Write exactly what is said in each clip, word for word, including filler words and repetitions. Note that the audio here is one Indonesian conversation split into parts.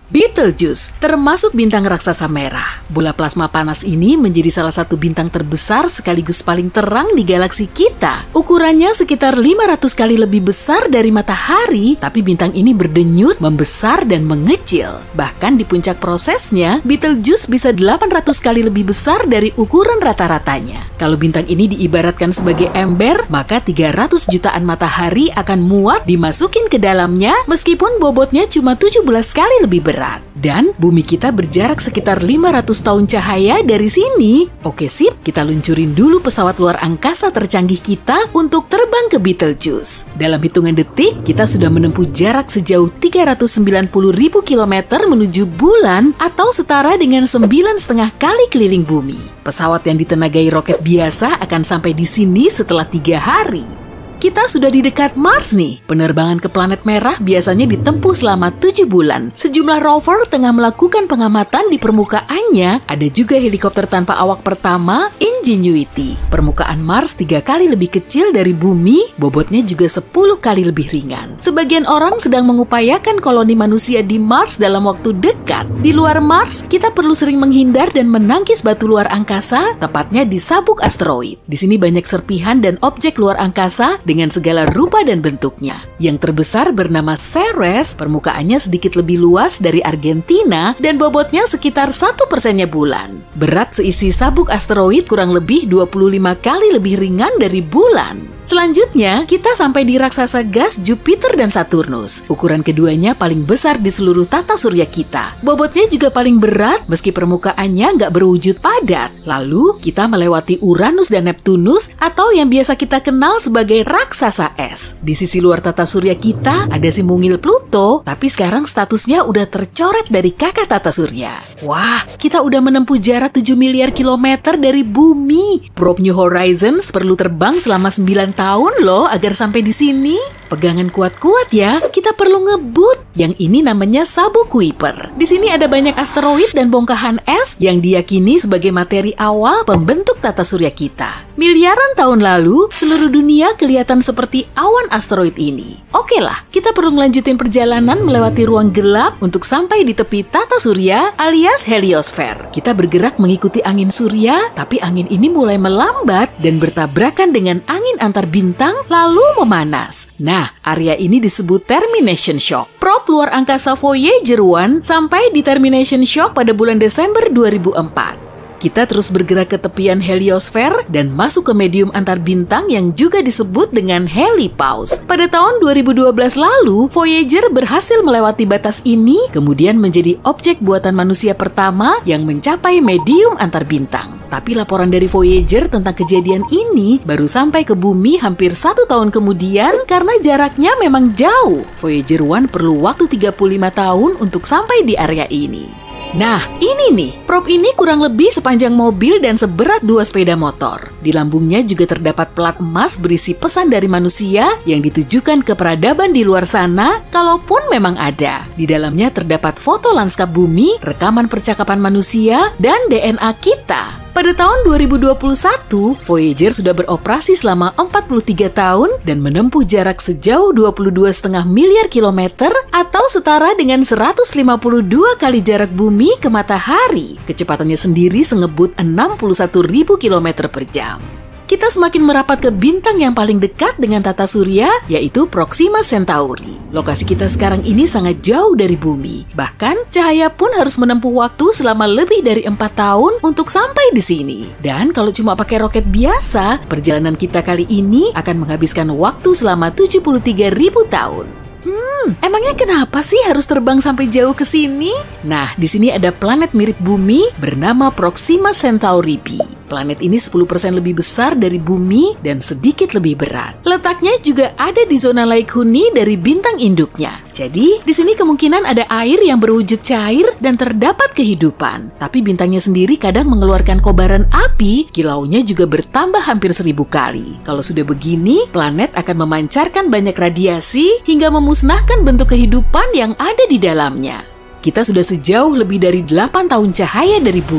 Betelgeuse termasuk bintang raksasa merah. Bola plasma panas ini menjadi salah satu bintang terbesar sekaligus paling terang di galaksi kita. Ukurannya sekitar lima ratus kali lebih besar dari matahari, tapi bintang ini berdenyut, membesar, dan mengecil. Bahkan di puncak prosesnya, Betelgeuse bisa delapan ratus kali lebih besar dari ukuran rata-ratanya. Kalau bintang ini diibaratkan sebagai ember, maka tiga ratus jutaan matahari akan muat dimasukin ke dalamnya meskipun bobotnya cuma tujuh belas kali lebih berat. Dan bumi kita berjarak sekitar lima ratus tahun cahaya dari sini. Oke sip, kita luncurin dulu pesawat luar angkasa tercanggih kita untuk terbang ke Betelgeuse. Dalam hitungan detik, kita sudah menempuh jarak sejauh tiga ratus sembilan puluh ribu kilometer menuju bulan atau setara dengan sembilan setengah kali keliling bumi. Pesawat yang ditenagai roket biasa akan sampai di sini setelah tiga hari. Kita sudah di dekat Mars nih. Penerbangan ke planet merah biasanya ditempuh selama tujuh bulan. Sejumlah rover tengah melakukan pengamatan di permukaannya. Ada juga helikopter tanpa awak pertama, Ingenuity. Permukaan Mars tiga kali lebih kecil dari bumi, bobotnya juga sepuluh kali lebih ringan. Sebagian orang sedang mengupayakan koloni manusia di Mars dalam waktu dekat. Di luar Mars, kita perlu sering menghindar dan menangkis batu luar angkasa, tepatnya di sabuk asteroid. Di sini banyak serpihan dan objek luar angkasa dengan segala rupa dan bentuknya. Yang terbesar bernama Ceres, permukaannya sedikit lebih luas dari Argentina dan bobotnya sekitar satu persennya bulan. Berat seisi sabuk asteroid kurang lebih dua puluh lima kali lebih ringan dari bulan. Selanjutnya, kita sampai di raksasa gas Jupiter dan Saturnus. Ukuran keduanya paling besar di seluruh tata surya kita. Bobotnya juga paling berat meski permukaannya nggak berwujud padat. Lalu, kita melewati Uranus dan Neptunus atau yang biasa kita kenal sebagai raksasa es. Di sisi luar tata surya kita ada si mungil Pluto, tapi sekarang statusnya udah tercoret dari kakak tata surya. Wah, kita udah menempuh jarak tujuh miliar kilometer dari bumi. Probe New Horizons perlu terbang selama sembilan tahun loh agar sampai di sini. Pegangan kuat-kuat ya, kita perlu ngebut. Yang ini namanya sabuk Kuiper. Di sini ada banyak asteroid dan bongkahan es yang diyakini sebagai materi awal pembentuk tata surya kita. Miliaran tahun lalu, seluruh dunia kelihatan seperti awan asteroid ini. Oke lah, kita perlu melanjutin perjalanan melewati ruang gelap untuk sampai di tepi tata surya alias heliosfer. Kita bergerak mengikuti angin surya, tapi angin ini mulai melambat dan bertabrakan dengan angin antar bintang lalu memanas. Nah, area ini disebut termination shock. Probe luar angkasa Voyager satu sampai di termination shock pada bulan Desember dua ribu empat. Kita terus bergerak ke tepian heliosfer dan masuk ke medium antar bintang yang juga disebut dengan helipause. Pada tahun dua ribu dua belas lalu, Voyager berhasil melewati batas ini, kemudian menjadi objek buatan manusia pertama yang mencapai medium antar bintang. Tapi laporan dari Voyager tentang kejadian ini baru sampai ke bumi hampir satu tahun kemudian karena jaraknya memang jauh. Voyager satu perlu waktu tiga puluh lima tahun untuk sampai di area ini. Nah, ini nih, probe ini kurang lebih sepanjang mobil dan seberat dua sepeda motor. Di lambungnya juga terdapat plat emas berisi pesan dari manusia yang ditujukan ke peradaban di luar sana, kalaupun memang ada. Di dalamnya terdapat foto lanskap bumi, rekaman percakapan manusia, dan D N A kita. Pada tahun dua ribu dua puluh satu, Voyager sudah beroperasi selama empat puluh tiga tahun dan menempuh jarak sejauh dua puluh dua koma lima miliar kilometer atau setara dengan seratus lima puluh dua kali jarak bumi ke matahari. Kecepatannya sendiri sengebut enam puluh satu ribu kilometer per jam. Kita semakin merapat ke bintang yang paling dekat dengan tata surya, yaitu Proxima Centauri. Lokasi kita sekarang ini sangat jauh dari bumi. Bahkan, cahaya pun harus menempuh waktu selama lebih dari empat tahun untuk sampai di sini. Dan kalau cuma pakai roket biasa, perjalanan kita kali ini akan menghabiskan waktu selama tujuh puluh tiga ribu tahun. Hmm, emangnya kenapa sih harus terbang sampai jauh ke sini? Nah, di sini ada planet mirip bumi bernama Proxima Centauri b. Planet ini sepuluh persen lebih besar dari bumi dan sedikit lebih berat. Letaknya juga ada di zona Lake Huni dari bintang induknya. Jadi, di sini kemungkinan ada air yang berwujud cair dan terdapat kehidupan. Tapi bintangnya sendiri kadang mengeluarkan kobaran api, kilaunya juga bertambah hampir seribu kali. Kalau sudah begini, planet akan memancarkan banyak radiasi hingga memusnahkan bentuk kehidupan yang ada di dalamnya. Kita sudah sejauh lebih dari delapan tahun cahaya dari bumi.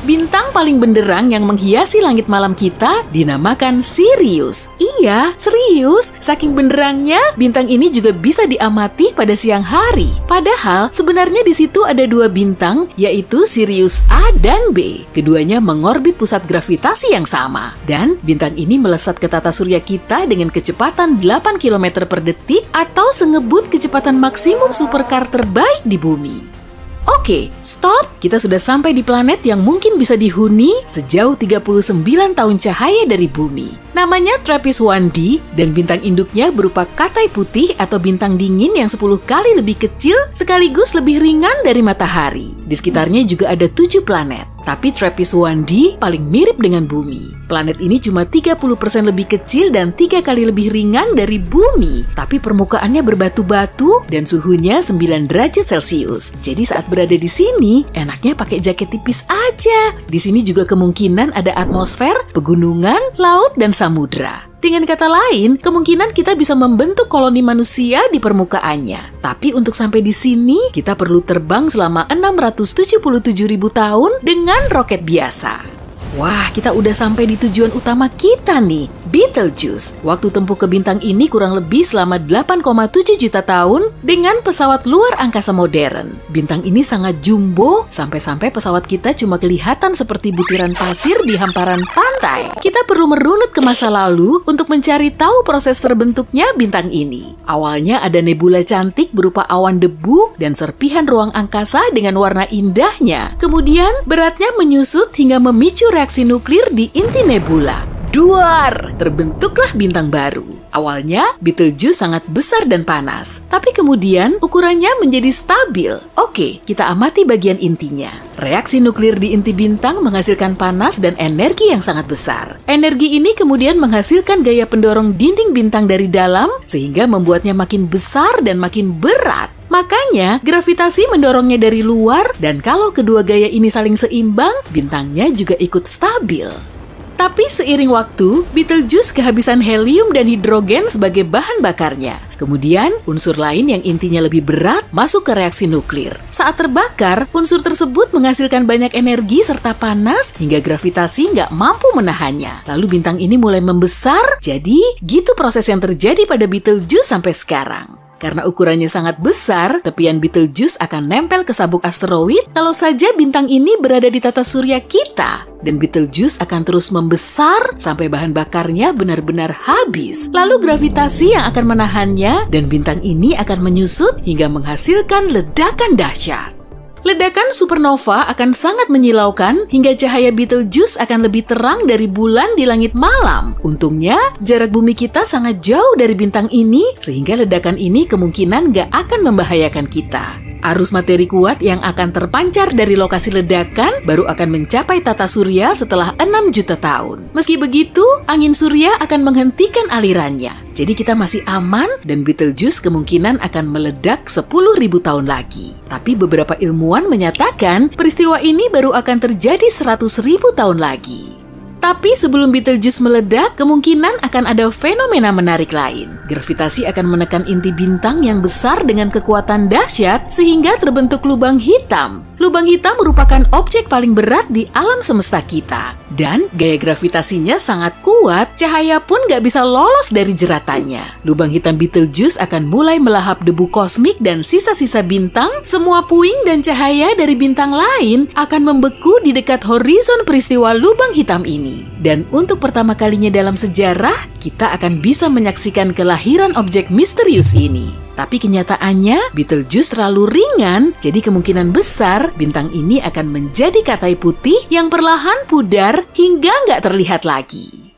Bintang paling benderang yang menghiasi langit malam kita dinamakan Sirius. Iya, serius. Saking benderangnya, bintang ini juga bisa diamati pada siang hari. Padahal sebenarnya di situ ada dua bintang, yaitu Sirius A dan B. Keduanya mengorbit pusat gravitasi yang sama. Dan bintang ini melesat ke tata surya kita dengan kecepatan delapan kilometer per detik atau sengebut kecepatan maksimum supercar terbaik di bumi. Oke, stop! Kita sudah sampai di planet yang mungkin bisa dihuni sejauh tiga puluh sembilan tahun cahaya dari bumi. Namanya Trappist satu D dan bintang induknya berupa katai putih atau bintang dingin yang sepuluh kali lebih kecil sekaligus lebih ringan dari matahari. Di sekitarnya juga ada tujuh planet. Tapi Trappist satu D paling mirip dengan bumi. Planet ini cuma tiga puluh persen lebih kecil dan tiga kali lebih ringan dari bumi. Tapi permukaannya berbatu-batu dan suhunya sembilan derajat Celcius. Jadi saat berada di sini, enaknya pakai jaket tipis aja. Di sini juga kemungkinan ada atmosfer, pegunungan, laut, dan samudra. Dengan kata lain, kemungkinan kita bisa membentuk koloni manusia di permukaannya. Tapi untuk sampai di sini, kita perlu terbang selama enam ratus tujuh puluh tujuh ribu tahun dengan roket biasa. Wah, kita udah sampai di tujuan utama kita nih, Betelgeuse. Waktu tempuh ke bintang ini kurang lebih selama delapan koma tujuh juta tahun dengan pesawat luar angkasa modern. Bintang ini sangat jumbo, sampai-sampai pesawat kita cuma kelihatan seperti butiran pasir di hamparan pantai. Kita perlu merunut ke masa lalu untuk mencari tahu proses terbentuknya bintang ini. Awalnya ada nebula cantik berupa awan debu dan serpihan ruang angkasa dengan warna indahnya. Kemudian beratnya menyusut hingga memicu reaksi nuklir di inti nebula. Duar! Terbentuklah bintang baru. Awalnya, Betelgeuse sangat besar dan panas. Tapi kemudian, ukurannya menjadi stabil. Oke, kita amati bagian intinya. Reaksi nuklir di inti bintang menghasilkan panas dan energi yang sangat besar. Energi ini kemudian menghasilkan gaya pendorong dinding bintang dari dalam, sehingga membuatnya makin besar dan makin berat. Makanya, gravitasi mendorongnya dari luar, dan kalau kedua gaya ini saling seimbang, bintangnya juga ikut stabil. Tapi seiring waktu, Betelgeuse kehabisan helium dan hidrogen sebagai bahan bakarnya. Kemudian, unsur lain yang intinya lebih berat masuk ke reaksi nuklir. Saat terbakar, unsur tersebut menghasilkan banyak energi serta panas hingga gravitasi nggak mampu menahannya. Lalu bintang ini mulai membesar, jadi gitu proses yang terjadi pada Betelgeuse sampai sekarang. Karena ukurannya sangat besar, tepian Betelgeuse akan nempel ke sabuk asteroid kalau saja bintang ini berada di tata surya kita. Dan Betelgeuse akan terus membesar sampai bahan bakarnya benar-benar habis. Lalu gravitasi yang akan menahannya dan bintang ini akan menyusut hingga menghasilkan ledakan dahsyat. Ledakan supernova akan sangat menyilaukan hingga cahaya Betelgeuse akan lebih terang dari bulan di langit malam. Untungnya, jarak bumi kita sangat jauh dari bintang ini, sehingga ledakan ini kemungkinan gak akan membahayakan kita. Arus materi kuat yang akan terpancar dari lokasi ledakan baru akan mencapai tata surya setelah enam juta tahun. Meski begitu, angin surya akan menghentikan alirannya. Jadi kita masih aman dan Betelgeuse kemungkinan akan meledak sepuluh ribu tahun lagi. Tapi beberapa ilmuwan menyatakan peristiwa ini baru akan terjadi seratus ribu tahun lagi. Tapi sebelum Betelgeuse meledak, kemungkinan akan ada fenomena menarik lain. Gravitasi akan menekan inti bintang yang besar dengan kekuatan dahsyat sehingga terbentuk lubang hitam. Lubang hitam merupakan objek paling berat di alam semesta kita. Dan gaya gravitasinya sangat kuat, cahaya pun gak bisa lolos dari jeratannya. Lubang hitam Betelgeuse akan mulai melahap debu kosmik dan sisa-sisa bintang. Semua puing dan cahaya dari bintang lain akan membeku di dekat horizon peristiwa lubang hitam ini. Dan untuk pertama kalinya dalam sejarah, kita akan bisa menyaksikan kelahiran objek misterius ini. Tapi kenyataannya, Betelgeuse terlalu ringan, jadi kemungkinan besar bintang ini akan menjadi katai putih yang perlahan pudar hingga nggak terlihat lagi.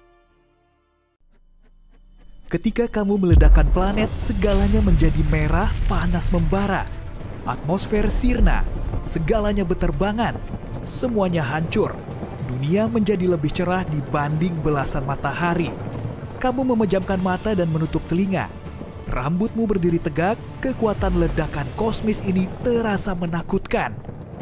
Ketika kamu meledakkan planet, segalanya menjadi merah, panas membara. Atmosfer sirna, segalanya beterbangan, semuanya hancur. Dunia menjadi lebih cerah dibanding belasan matahari. Kamu memejamkan mata dan menutup telinga. Rambutmu berdiri tegak, kekuatan ledakan kosmis ini terasa menakutkan.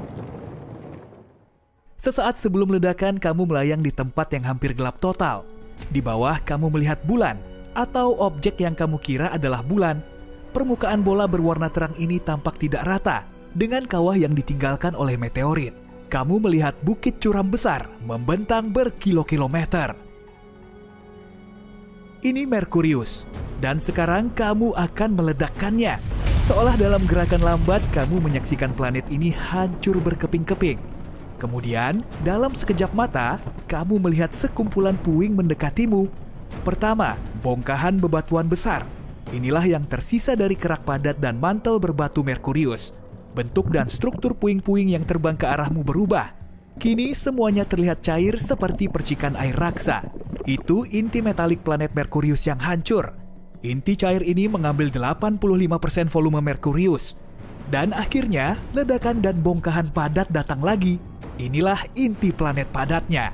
Sesaat sebelum ledakan, kamu melayang di tempat yang hampir gelap total. Di bawah, kamu melihat bulan, atau objek yang kamu kira adalah bulan. Permukaan bola berwarna terang ini tampak tidak rata, dengan kawah yang ditinggalkan oleh meteorit. kamu melihat bukit curam besar membentang berkilo-kilometer. Ini Merkurius, dan sekarang kamu akan meledakkannya. Seolah dalam gerakan lambat, kamu menyaksikan planet ini hancur berkeping-keping. Kemudian, dalam sekejap mata, kamu melihat sekumpulan puing mendekatimu. Pertama, bongkahan bebatuan besar. Inilah yang tersisa dari kerak padat dan mantel berbatu Merkurius. Bentuk dan struktur puing-puing yang terbang ke arahmu berubah. Kini semuanya terlihat cair seperti percikan air raksa. Itu inti metalik planet Merkurius yang hancur. Inti cair ini mengambil delapan puluh lima persen volume Merkurius. Dan akhirnya, ledakan dan bongkahan padat datang lagi. Inilah inti planet padatnya.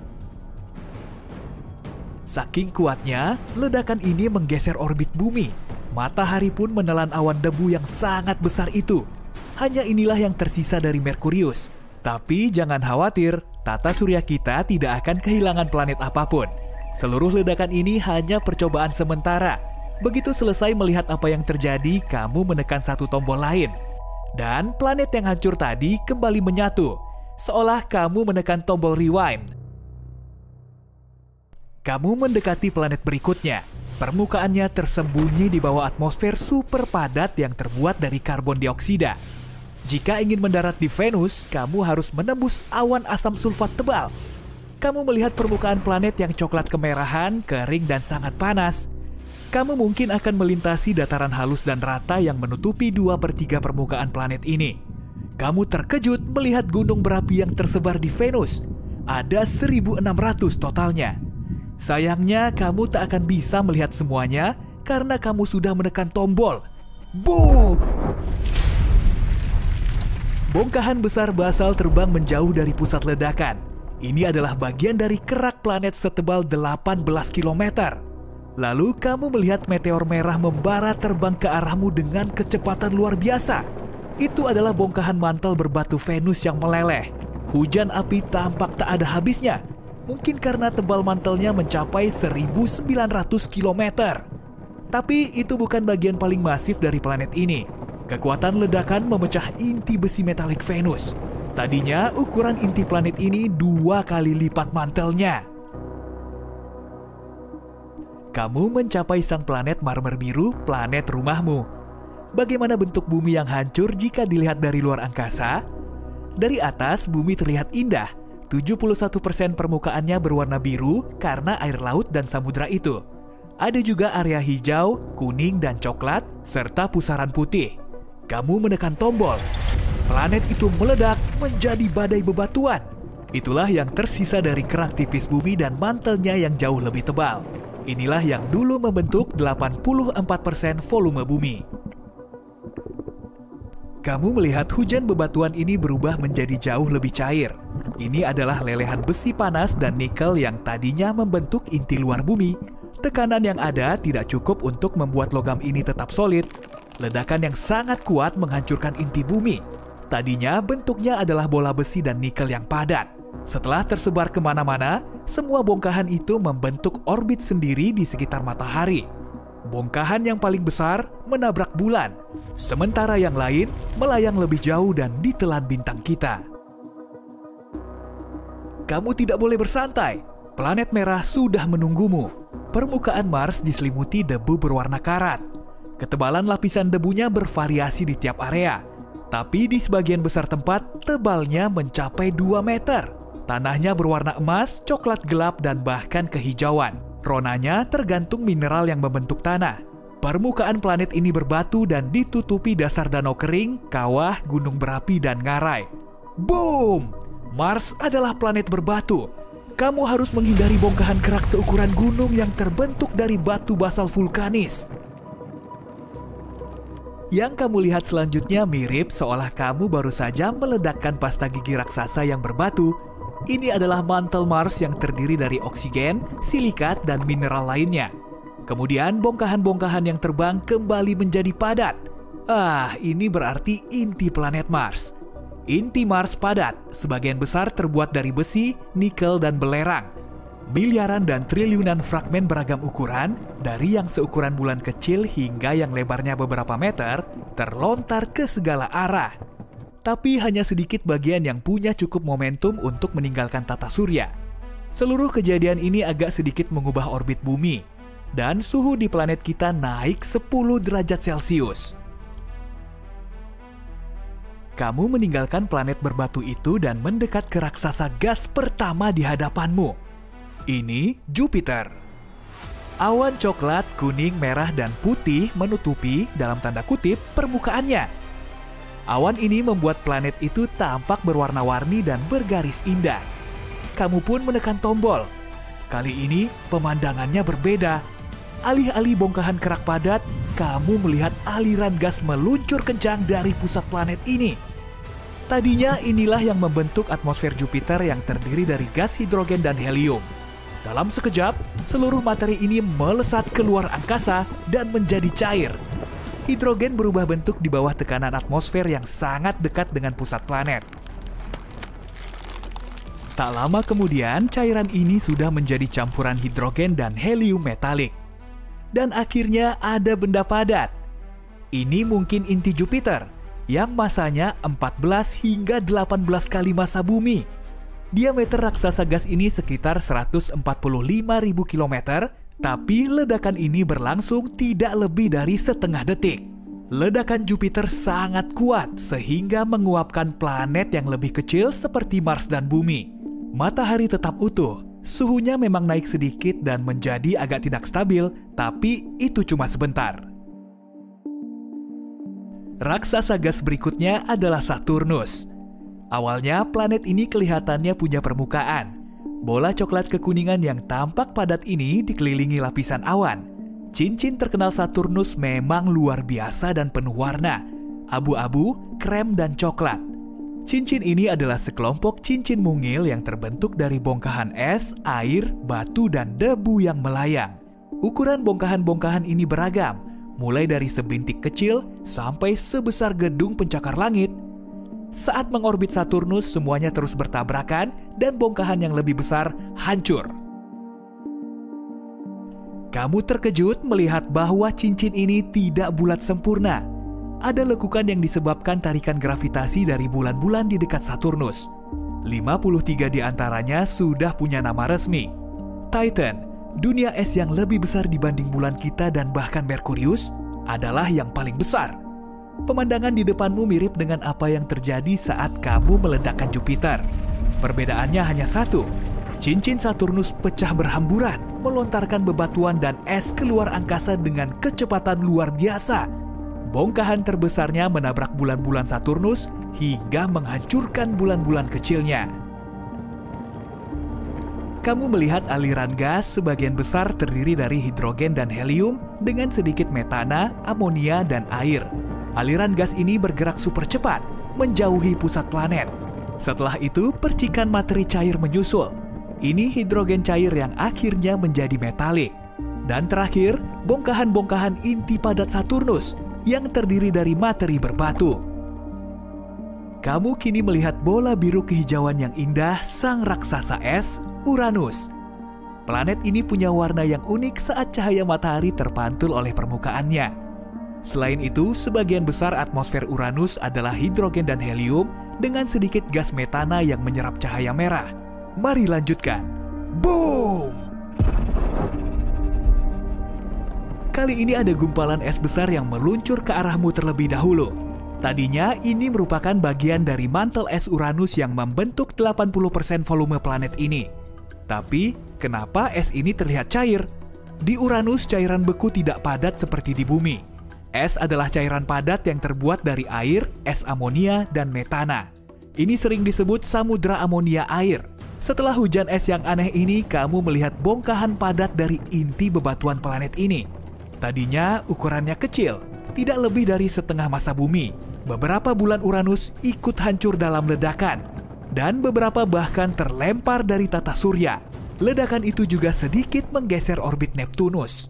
Saking kuatnya, ledakan ini menggeser orbit bumi. Matahari pun menelan awan debu yang sangat besar itu. Hanya inilah yang tersisa dari Merkurius. Tapi jangan khawatir, tata surya kita tidak akan kehilangan planet apapun. Seluruh ledakan ini hanya percobaan sementara. Begitu selesai melihat apa yang terjadi, kamu menekan satu tombol lain. Dan planet yang hancur tadi kembali menyatu, seolah kamu menekan tombol rewind. Kamu mendekati planet berikutnya. Permukaannya tersembunyi di bawah atmosfer super padat yang terbuat dari karbon dioksida. Jika ingin mendarat di Venus, kamu harus menembus awan asam sulfat tebal. Kamu melihat permukaan planet yang coklat kemerahan, kering dan sangat panas. Kamu mungkin akan melintasi dataran halus dan rata yang menutupi dua per tiga permukaan planet ini. Kamu terkejut melihat gunung berapi yang tersebar di Venus. Ada seribu enam ratus totalnya. Sayangnya kamu tak akan bisa melihat semuanya karena kamu sudah menekan tombol. Boom! Bongkahan besar basal terbang menjauh dari pusat ledakan. Ini adalah bagian dari kerak planet setebal delapan belas kilometer. Lalu kamu melihat meteor merah membara terbang ke arahmu dengan kecepatan luar biasa. Itu adalah bongkahan mantel berbatu Venus yang meleleh. Hujan api tampak tak ada habisnya. Mungkin karena tebal mantelnya mencapai seribu sembilan ratus kilometer. Tapi itu bukan bagian paling masif dari planet ini. Kekuatan ledakan memecah inti besi metalik Venus. Tadinya ukuran inti planet ini dua kali lipat mantelnya. Kamu mencapai sang planet marmer biru, planet rumahmu. Bagaimana bentuk bumi yang hancur jika dilihat dari luar angkasa? Dari atas, bumi terlihat indah. tujuh puluh satu persen permukaannya berwarna biru karena air laut dan samudra itu. Ada juga area hijau, kuning, dan coklat, serta pusaran putih. Kamu menekan tombol. Planet itu meledak menjadi badai bebatuan. Itulah yang tersisa dari kerak tipis bumi dan mantelnya yang jauh lebih tebal. Inilah yang dulu membentuk delapan puluh empat persen volume bumi. Kamu melihat hujan bebatuan ini berubah menjadi jauh lebih cair. Ini adalah lelehan besi panas dan nikel yang tadinya membentuk inti luar bumi. Tekanan yang ada tidak cukup untuk membuat logam ini tetap solid. Ledakan yang sangat kuat menghancurkan inti bumi. Tadinya bentuknya adalah bola besi dan nikel yang padat. Setelah tersebar kemana-mana, semua bongkahan itu membentuk orbit sendiri di sekitar matahari. Bongkahan yang paling besar menabrak bulan, sementara yang lain melayang lebih jauh dan ditelan bintang kita. Kamu tidak boleh bersantai. Planet merah sudah menunggumu. Permukaan Mars diselimuti debu berwarna karat. Ketebalan lapisan debunya bervariasi di tiap area. Tapi di sebagian besar tempat, tebalnya mencapai dua meter. Tanahnya berwarna emas, coklat gelap, dan bahkan kehijauan. Ronanya tergantung mineral yang membentuk tanah. Permukaan planet ini berbatu dan ditutupi dasar danau kering, kawah, gunung berapi, dan ngarai. Boom! Mars adalah planet berbatu. Kamu harus menghindari bongkahan kerak seukuran gunung yang terbentuk dari batu basal vulkanis. Yang kamu lihat selanjutnya mirip seolah kamu baru saja meledakkan pasta gigi raksasa yang berbatu. Ini adalah mantel Mars yang terdiri dari oksigen, silikat, dan mineral lainnya. Kemudian bongkahan-bongkahan yang terbang kembali menjadi padat. Ah, ini berarti inti planet Mars. Inti Mars padat, sebagian besar terbuat dari besi, nikel, dan belerang. Miliaran dan triliunan fragmen beragam ukuran, dari yang seukuran bulan kecil hingga yang lebarnya beberapa meter, terlontar ke segala arah. Tapi hanya sedikit bagian yang punya cukup momentum untuk meninggalkan tata surya. Seluruh kejadian ini agak sedikit mengubah orbit bumi, dan suhu di planet kita naik sepuluh derajat Celcius. Kamu meninggalkan planet berbatu itu dan mendekat ke raksasa gas pertama di hadapanmu. Ini Jupiter. Awan coklat, kuning, merah, dan putih menutupi, dalam tanda kutip, permukaannya. Awan ini membuat planet itu tampak berwarna-warni dan bergaris indah. Kamu pun menekan tombol. Kali ini pemandangannya berbeda. Alih-alih bongkahan kerak padat, kamu melihat aliran gas meluncur kencang dari pusat planet ini. Tadinya inilah yang membentuk atmosfer Jupiter yang terdiri dari gas hidrogen dan helium. Dalam sekejap, seluruh materi ini melesat keluar angkasa dan menjadi cair. Hidrogen berubah bentuk di bawah tekanan atmosfer yang sangat dekat dengan pusat planet. Tak lama kemudian, cairan ini sudah menjadi campuran hidrogen dan helium metalik. Dan akhirnya ada benda padat. Ini mungkin inti Jupiter, yang masanya empat belas hingga delapan belas kali massa bumi. Diameter raksasa gas ini sekitar seratus empat puluh lima ribu kilometer, tapi ledakan ini berlangsung tidak lebih dari setengah detik. Ledakan Jupiter sangat kuat sehingga menguapkan planet yang lebih kecil seperti Mars dan Bumi. Matahari tetap utuh, suhunya memang naik sedikit dan menjadi agak tidak stabil, tapi itu cuma sebentar. Raksasa gas berikutnya adalah Saturnus. Awalnya planet ini kelihatannya punya permukaan. Bola coklat kekuningan yang tampak padat ini dikelilingi lapisan awan. Cincin terkenal Saturnus memang luar biasa dan penuh warna, abu-abu, krem, dan coklat. Cincin ini adalah sekelompok cincin mungil yang terbentuk dari bongkahan es, air, batu, dan debu yang melayang. Ukuran bongkahan-bongkahan ini beragam, mulai dari sebintik kecil sampai sebesar gedung pencakar langit. Saat mengorbit Saturnus, semuanya terus bertabrakan dan bongkahan yang lebih besar hancur. Kamu terkejut melihat bahwa cincin ini tidak bulat sempurna. Ada lekukan yang disebabkan tarikan gravitasi dari bulan-bulan di dekat Saturnus. lima puluh tiga di antaranya sudah punya nama resmi. Titan, dunia es yang lebih besar dibanding bulan kita dan bahkan Merkurius, adalah yang paling besar. Pemandangan di depanmu mirip dengan apa yang terjadi saat kamu meledakkan Jupiter. Perbedaannya hanya satu. Cincin Saturnus pecah berhamburan, melontarkan bebatuan dan es keluar angkasa dengan kecepatan luar biasa. Bongkahan terbesarnya menabrak bulan-bulan Saturnus hingga menghancurkan bulan-bulan kecilnya. Kamu melihat aliran gas sebagian besar terdiri dari hidrogen dan helium dengan sedikit metana, amonia, dan air. Aliran gas ini bergerak super cepat, menjauhi pusat planet. Setelah itu, percikan materi cair menyusul. Ini hidrogen cair yang akhirnya menjadi metalik. Dan terakhir, bongkahan-bongkahan inti padat Saturnus yang terdiri dari materi berbatu. Kamu kini melihat bola biru kehijauan yang indah sang raksasa es, Uranus. Planet ini punya warna yang unik saat cahaya matahari terpantul oleh permukaannya. Selain itu, sebagian besar atmosfer Uranus adalah hidrogen dan helium dengan sedikit gas metana yang menyerap cahaya merah. Mari lanjutkan. Boom! Kali ini ada gumpalan es besar yang meluncur ke arahmu terlebih dahulu. Tadinya ini merupakan bagian dari mantel es Uranus yang membentuk delapan puluh persen volume planet ini. Tapi, kenapa es ini terlihat cair? Di Uranus, cairan beku tidak padat seperti di Bumi. Es adalah cairan padat yang terbuat dari air, es amonia, dan metana. Ini sering disebut samudra amonia air. Setelah hujan es yang aneh ini, kamu melihat bongkahan padat dari inti bebatuan planet ini. Tadinya ukurannya kecil, tidak lebih dari setengah massa bumi. Beberapa bulan Uranus ikut hancur dalam ledakan, dan beberapa bahkan terlempar dari tata surya. Ledakan itu juga sedikit menggeser orbit Neptunus.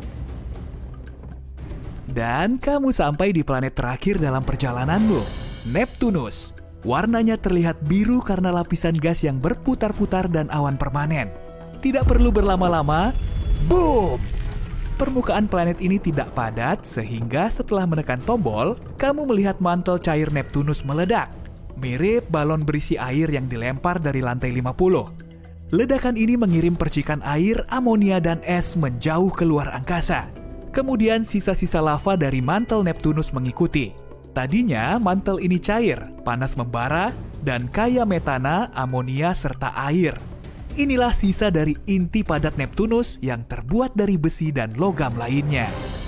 Dan kamu sampai di planet terakhir dalam perjalananmu, Neptunus. Warnanya terlihat biru karena lapisan gas yang berputar-putar dan awan permanen. Tidak perlu berlama-lama, boom! Permukaan planet ini tidak padat sehingga setelah menekan tombol, kamu melihat mantel cair Neptunus meledak. Mirip balon berisi air yang dilempar dari lantai lima puluh. Ledakan ini mengirim percikan air, amonia, dan es menjauh keluar angkasa. Kemudian sisa-sisa lava dari mantel Neptunus mengikuti. Tadinya mantel ini cair, panas membara, dan kaya metana, amonia, serta air. Inilah sisa dari inti padat Neptunus yang terbuat dari besi dan logam lainnya.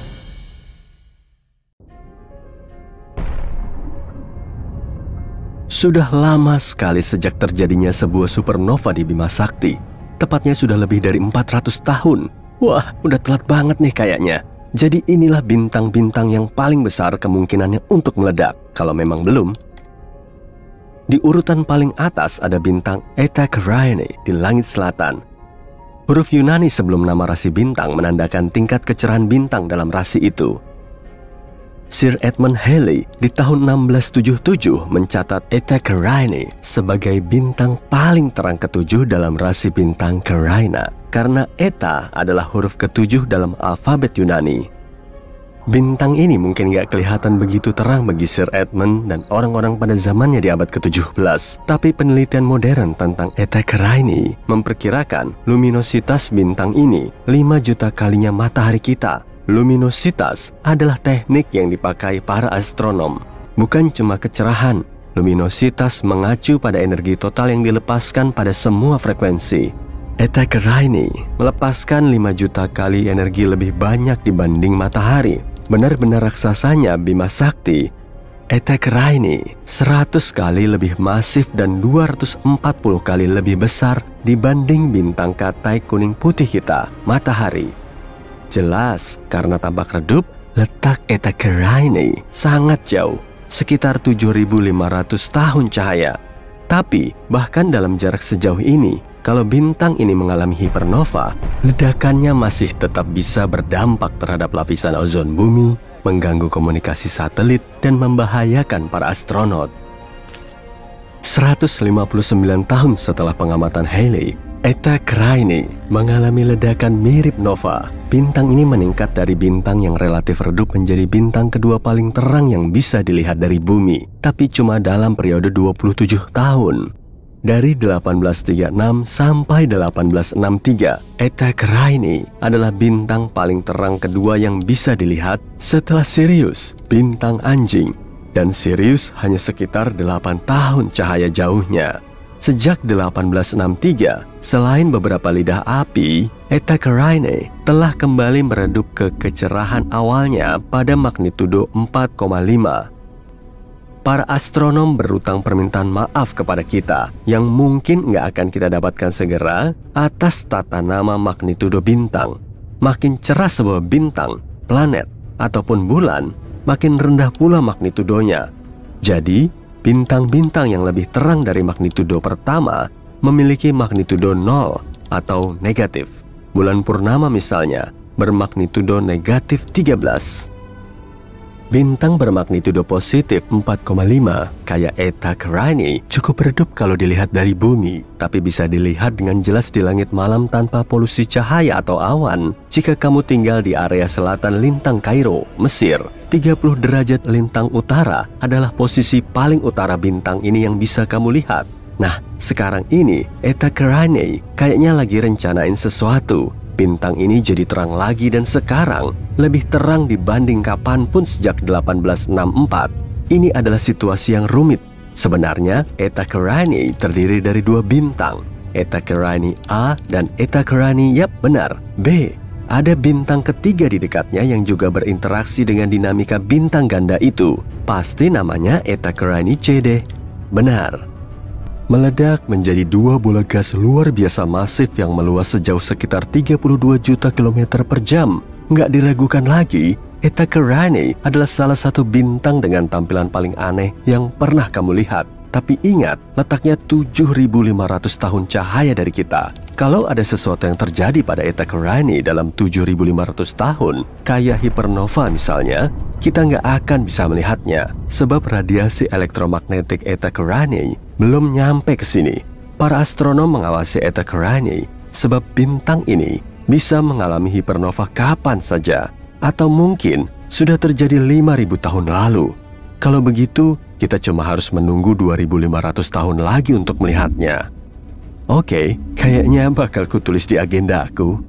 Sudah lama sekali sejak terjadinya sebuah supernova di Bima Sakti. Tepatnya sudah lebih dari empat ratus tahun. Wah, udah telat banget nih kayaknya. Jadi inilah bintang-bintang yang paling besar kemungkinannya untuk meledak, kalau memang belum. Di urutan paling atas ada bintang Eta Carinae di langit selatan. Huruf Yunani sebelum nama rasi bintang menandakan tingkat kecerahan bintang dalam rasi itu. Sir Edmund Halley di tahun enam belas tujuh puluh tujuh mencatat Eta Carinae sebagai bintang paling terang ketujuh dalam rasi bintang Carina, karena Eta adalah huruf ketujuh dalam alfabet Yunani. Bintang ini mungkin gak kelihatan begitu terang bagi Sir Edmund dan orang-orang pada zamannya di abad ke tujuh belas. Tapi penelitian modern tentang Eta Carinae memperkirakan luminositas bintang ini lima juta kalinya matahari kita. Luminositas adalah teknik yang dipakai para astronom. Bukan cuma kecerahan, luminositas mengacu pada energi total yang dilepaskan pada semua frekuensi. Eta Carinae melepaskan lima juta kali energi lebih banyak dibanding matahari. Benar-benar raksasanya Bima Sakti. Eta Carinae seratus kali lebih masif dan dua ratus empat puluh kali lebih besar dibanding bintang katai kuning putih kita, matahari. Jelas, karena tampak redup, letak Eta Carinae sangat jauh, sekitar tujuh ribu lima ratus tahun cahaya. Tapi, bahkan dalam jarak sejauh ini, kalau bintang ini mengalami hipernova, ledakannya masih tetap bisa berdampak terhadap lapisan ozon bumi, mengganggu komunikasi satelit, dan membahayakan para astronot. seratus lima puluh sembilan tahun setelah pengamatan Halley, Eta Carinae mengalami ledakan mirip nova. Bintang ini meningkat dari bintang yang relatif redup menjadi bintang kedua paling terang yang bisa dilihat dari bumi, tapi cuma dalam periode dua puluh tujuh tahun. Dari delapan belas tiga puluh enam sampai delapan belas enam puluh tiga, Eta Carinae adalah bintang paling terang kedua yang bisa dilihat setelah Sirius, bintang anjing. Dan Sirius hanya sekitar delapan tahun cahaya jauhnya. Sejak delapan belas enam puluh tiga, selain beberapa lidah api, Eta Carinae telah kembali meredup ke kecerahan awalnya pada magnitudo empat koma lima. Para astronom berutang permintaan maaf kepada kita yang mungkin nggak akan kita dapatkan segera atas tata nama magnitudo bintang. Makin cerah sebuah bintang, planet, ataupun bulan, makin rendah pula magnitudonya. Jadi, bintang-bintang yang lebih terang dari magnitudo pertama memiliki magnitudo nol atau negatif. Bulan purnama misalnya bermagnitudo negatif tiga belas. Bintang bermagnitudo positif empat koma lima kayak Eta Carinae cukup redup kalau dilihat dari bumi, tapi bisa dilihat dengan jelas di langit malam tanpa polusi cahaya atau awan. Jika kamu tinggal di area selatan lintang Kairo, Mesir, tiga puluh derajat lintang utara adalah posisi paling utara bintang ini yang bisa kamu lihat. Nah, sekarang ini Eta Carinae kayaknya lagi rencanain sesuatu. Bintang ini jadi terang lagi dan sekarang lebih terang dibanding kapanpun sejak delapan belas enam puluh empat. Ini adalah situasi yang rumit. Sebenarnya Eta Carinae terdiri dari dua bintang, Eta Carinae A dan Eta Carinae, yap benar, B. Ada bintang ketiga di dekatnya yang juga berinteraksi dengan dinamika bintang ganda itu. Pasti namanya Eta Carinae C deh. Benar. Meledak menjadi dua bola gas luar biasa masif yang meluas sejauh sekitar tiga puluh dua juta kilometer per jam. Nggak diragukan lagi, Eta Carinae adalah salah satu bintang dengan tampilan paling aneh yang pernah kamu lihat. Tapi ingat, letaknya tujuh ribu lima ratus tahun cahaya dari kita. Kalau ada sesuatu yang terjadi pada Eta Carinae dalam tujuh ribu lima ratus tahun, kayak hipernova misalnya, kita nggak akan bisa melihatnya. Sebab radiasi elektromagnetik Eta Carinae belum nyampe ke sini. Para astronom mengawasi Eta Carinae sebab bintang ini bisa mengalami hipernova kapan saja, atau mungkin sudah terjadi lima ribu tahun lalu. Kalau begitu, kita cuma harus menunggu dua ribu lima ratus tahun lagi untuk melihatnya. Oke, kayaknya bakal kutulis di agenda aku.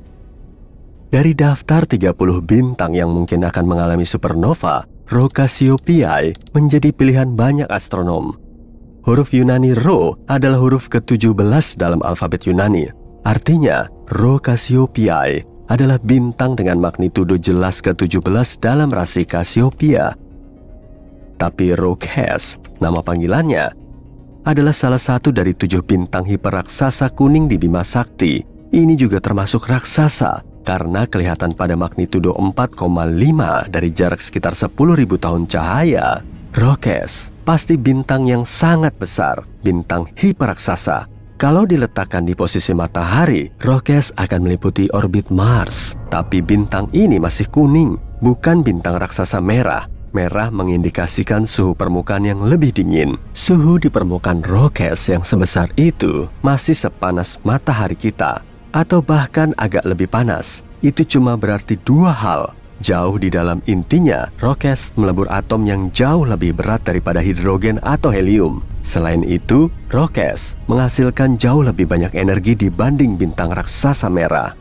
Dari daftar tiga puluh bintang yang mungkin akan mengalami supernova, Rho Cassiopeiae menjadi pilihan banyak astronom. Huruf Yunani Rho adalah huruf ke tujuh belas dalam alfabet Yunani. Artinya, Rho Cassiopeiae adalah bintang dengan magnitudo jelas ke tujuh belas dalam rasi Cassiopeia. Tapi Rho Cas, nama panggilannya, adalah salah satu dari tujuh bintang hiperraksasa kuning di Bima Sakti. Ini juga termasuk raksasa karena kelihatan pada magnitudo empat koma lima dari jarak sekitar sepuluh ribu tahun cahaya. Rho Cas pasti bintang yang sangat besar, bintang hiperraksasa. Kalau diletakkan di posisi matahari, Rho Cas akan meliputi orbit Mars. Tapi bintang ini masih kuning, bukan bintang raksasa merah. Merah mengindikasikan suhu permukaan yang lebih dingin. Suhu di permukaan Rho Cas yang sebesar itu masih sepanas matahari kita, atau bahkan agak lebih panas. Itu cuma berarti dua hal. Jauh di dalam intinya, Rho Cas melebur atom yang jauh lebih berat daripada hidrogen atau helium. Selain itu, Rho Cas menghasilkan jauh lebih banyak energi dibanding bintang raksasa merah.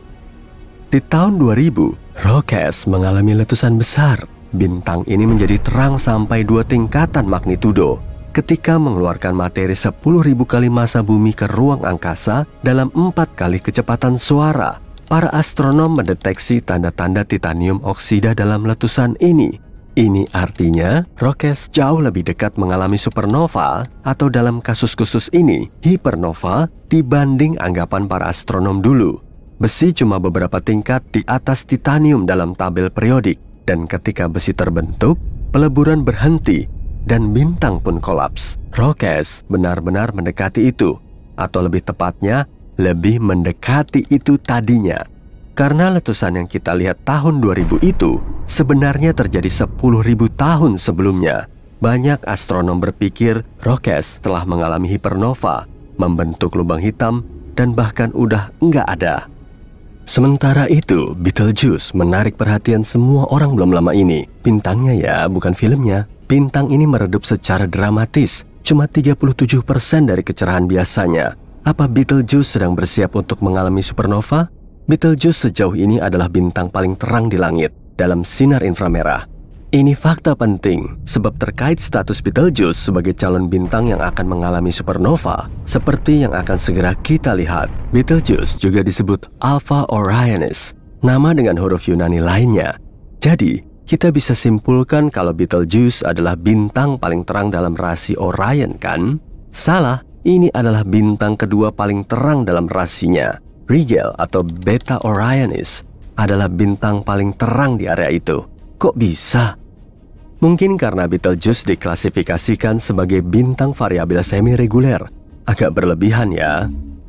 Di tahun dua ribu, Rho Cas mengalami letusan besar. Bintang ini menjadi terang sampai dua tingkatan magnitudo ketika mengeluarkan materi sepuluh ribu kali massa bumi ke ruang angkasa dalam empat kali kecepatan suara. Para astronom mendeteksi tanda-tanda titanium oksida dalam letusan ini. Ini artinya Rho Cas jauh lebih dekat mengalami supernova atau dalam kasus khusus ini hipernova dibanding anggapan para astronom dulu. Besi cuma beberapa tingkat di atas titanium dalam tabel periodik, dan ketika besi terbentuk, peleburan berhenti dan bintang pun kolaps. Rho Cas benar-benar mendekati itu, atau lebih tepatnya lebih mendekati itu tadinya. Karena letusan yang kita lihat tahun dua ribu itu sebenarnya terjadi sepuluh ribu tahun sebelumnya. Banyak astronom berpikir Rho Cas telah mengalami hipernova, membentuk lubang hitam, dan bahkan udah nggak ada. Sementara itu, Betelgeuse menarik perhatian semua orang belum lama ini. Bintangnya ya, bukan filmnya. Bintang ini meredup secara dramatis, cuma tiga puluh tujuh persen dari kecerahan biasanya. Apa Betelgeuse sedang bersiap untuk mengalami supernova? Betelgeuse sejauh ini adalah bintang paling terang di langit dalam sinar inframerah. Ini fakta penting, sebab terkait status Betelgeuse sebagai calon bintang yang akan mengalami supernova, seperti yang akan segera kita lihat. Betelgeuse juga disebut Alpha Orionis, nama dengan huruf Yunani lainnya. Jadi, kita bisa simpulkan kalau Betelgeuse adalah bintang paling terang dalam rasi Orion, kan? Salah. Ini adalah bintang kedua paling terang dalam rasinya. Rigel atau Beta Orionis adalah bintang paling terang di area itu. Kok bisa? Mungkin karena Betelgeuse diklasifikasikan sebagai bintang variabel semi-reguler. Agak berlebihan ya.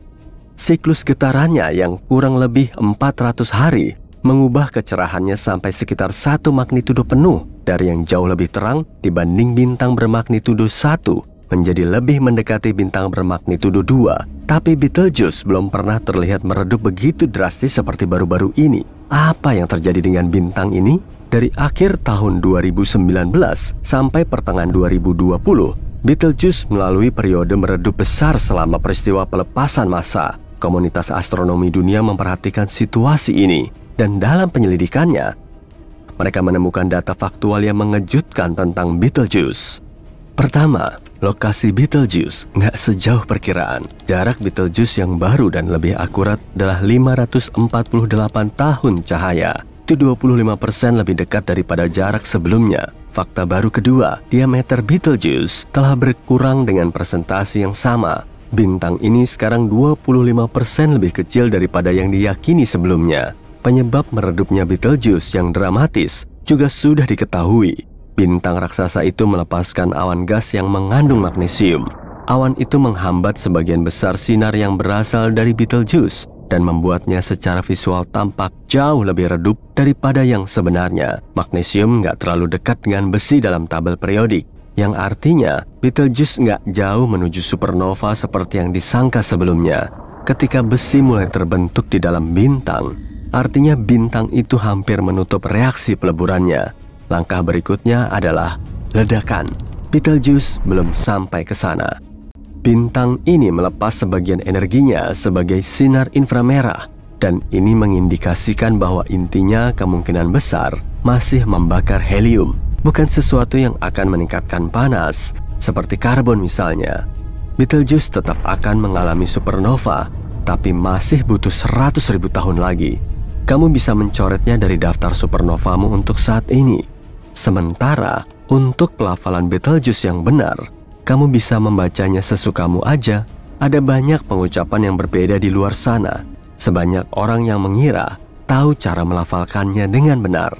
Siklus getarannya yang kurang lebih empat ratus hari mengubah kecerahannya sampai sekitar satu magnitudo penuh dari yang jauh lebih terang dibanding bintang bermagnitudo satu. Menjadi lebih mendekati bintang bermagnitudo dua. Tapi Betelgeuse belum pernah terlihat meredup begitu drastis seperti baru-baru ini. Apa yang terjadi dengan bintang ini? Dari akhir tahun dua ribu sembilan belas sampai pertengahan dua ribu dua puluh, Betelgeuse melalui periode meredup besar selama peristiwa pelepasan massa. Komunitas astronomi dunia memperhatikan situasi ini, dan dalam penyelidikannya, mereka menemukan data faktual yang mengejutkan tentang Betelgeuse. Pertama, lokasi Betelgeuse nggak sejauh perkiraan. Jarak Betelgeuse yang baru dan lebih akurat adalah lima ratus empat puluh delapan tahun cahaya. Itu dua puluh lima persen lebih dekat daripada jarak sebelumnya. Fakta baru kedua, diameter Betelgeuse telah berkurang dengan persentase yang sama. Bintang ini sekarang dua puluh lima persen lebih kecil daripada yang diyakini sebelumnya. Penyebab meredupnya Betelgeuse yang dramatis juga sudah diketahui. Bintang raksasa itu melepaskan awan gas yang mengandung magnesium. Awan itu menghambat sebagian besar sinar yang berasal dari Betelgeuse dan membuatnya secara visual tampak jauh lebih redup daripada yang sebenarnya. Magnesium nggak terlalu dekat dengan besi dalam tabel periodik, yang artinya Betelgeuse nggak jauh menuju supernova seperti yang disangka sebelumnya. Ketika besi mulai terbentuk di dalam bintang, artinya bintang itu hampir menutup reaksi peleburannya. Langkah berikutnya adalah ledakan. Betelgeuse belum sampai ke sana. Bintang ini melepas sebagian energinya sebagai sinar inframerah, dan ini mengindikasikan bahwa intinya kemungkinan besar masih membakar helium, bukan sesuatu yang akan meningkatkan panas, seperti karbon misalnya. Betelgeuse tetap akan mengalami supernova, tapi masih butuh seratus ribu tahun lagi. Kamu bisa mencoretnya dari daftar supernovamu untuk saat ini. Sementara, untuk pelafalan Betelgeuse yang benar, kamu bisa membacanya sesukamu aja. Ada banyak pengucapan yang berbeda di luar sana. Sebanyak orang yang mengira tahu cara melafalkannya dengan benar.